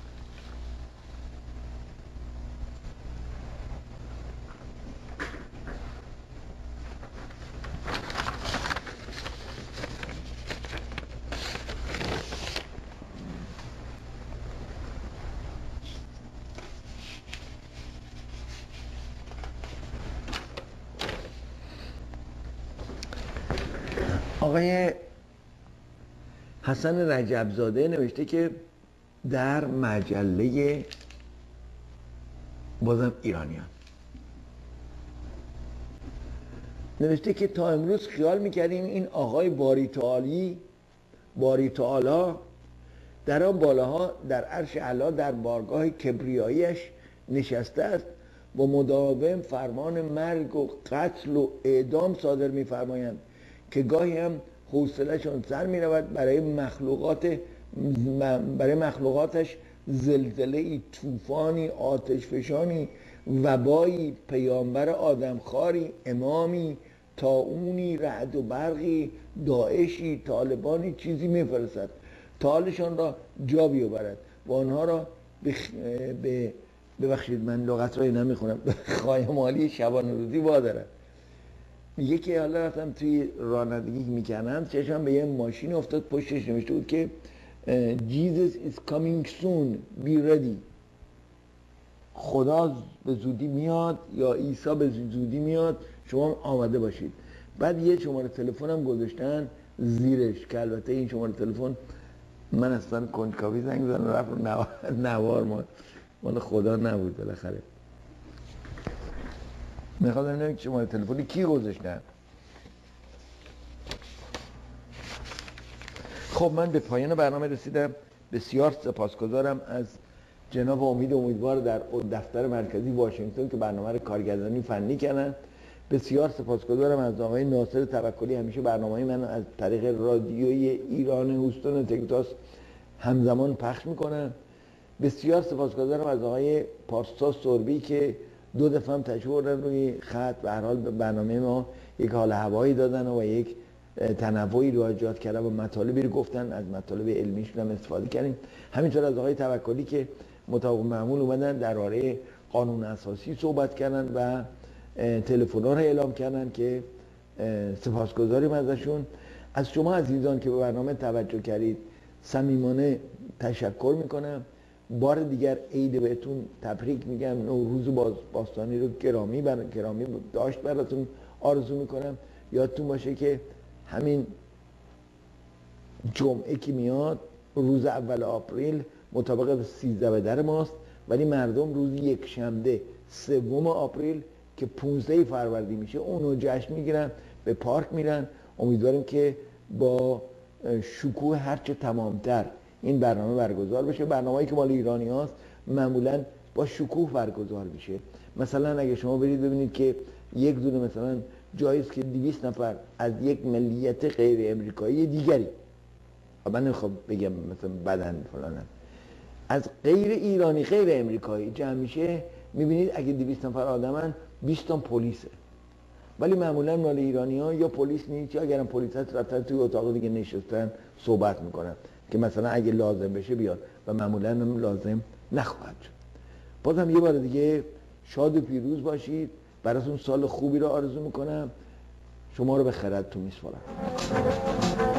S1: آقای حسن رجبزاده نوشته که در مجله بازم ایرانیان نوشته که تا امروز خیال میکردیم این آقای باری تعالی باری تعالی در آن بالاها در عرش اعلی در بارگاه کبریاییش نشسته است و مداوم فرمان مرگ و قتل و اعدام صادر میفرمایند که گاهی هم حوصله‌شان سر می رود برای مخلوقات برای مخلوقاتش زلزله‌ای، طوفانی، آتشفشانی، وبایی، پیامبر آدمخواری، امامی، طاعونی، رعد و برقی، داعشی، طالبانی چیزی میفرستد تا حالشان را جا بیاورد و آنها را بخ... به ببخشید من لغت را نمیخونم به خایمالی شبانه روزی وادارد. میگه که حالا رفتم توی رانندگی میکنم چشم به یه ماشین افتاد، پشتش نوشته بود که Jesus is coming soon be ready. خدا به زودی میاد یا عیسی به زودی میاد، شما آماده باشید. بعد یه شماره تلفن هم گذاشتن زیرش که البته این شماره تلفن من اصلا کنجکاوی زنگ زدم رفت نوار, نوار ما مال خدا نبود بالاخره. میخوادم ببینم شماره تلفنی کی گذاشتن. خب من به پایان برنامه رسیدم. بسیار سپاسگزارم از جناب امید امیدوار در دفتر مرکزی واشنگتن که برنامه رو کارگردانی فنی کردن. بسیار سپاسگزارم از آقای ناصر توکلی، همیشه برنامه‌های من از طریق رادیوی ایران هوستون تگزاس همزمان پخش میکنن. بسیار سپاسگزارم از آقای پارسا سربی که دو دفعه هم تشریف بردن روی خط، به هر حال به برنامه ما یک حال هوایی دادن و یک تنوعی رو ایجاد کردن و مطالبی رو گفتن، از مطالب علمیشون هم استفاده کردیم. همینطور از آقای توکلی که مطابق معمول اومدن درباره قانون اساسی صحبت کردن و تلفن‌ها رو اعلام کردن که سپاسگزاریم ازشون. از شما عزیزان که به برنامه توجه کردید صمیمانه تشکر میکنم. بار دیگر عید بهتون تبریک میگم. نوروز باز باستانی رو گرامی بر گرامی داشت براتون آرزو میکنم. یادتون باشه که همین جمعه که میاد روز اول آپریل مطابق سیزده به در ماست، ولی مردم روز یک شنبه سوم آپریل که پونزده فروردین میشه اونو جشن میگیرن، به پارک میرن. امیدواریم که با شکوه هرچه تمامتر این برنامه برگزار بشه. برنامه‌ای که مال ایرانی هاست معمولا با شکوه برگزار میشه. مثلا اگه شما برید ببینید که یک دونه مثلا جاییست که دویست نفر از یک ملیت غیر امریکایی دیگری، من نمیخوام بگم مثلا بدن فلانن، از غیر ایرانی غیر امریکایی جمع میشه، میبینید اگه دویست نفر آدمن بیست تا پلیسه. ولی معمولا مال ایرانی ها یا پلیس نیست یا اگرم پلیس هست رفتن توی اتاق دیگه نشستن صحبت میکنن که مثلا اگه لازم بشه بیاد و معمولا هم لازم نخواهد شد. بازم یه بار دیگه شاد و پیروز باشید. براتون سال خوبی رو آرزو میکنم. شما رو به خیرتون میسپارم.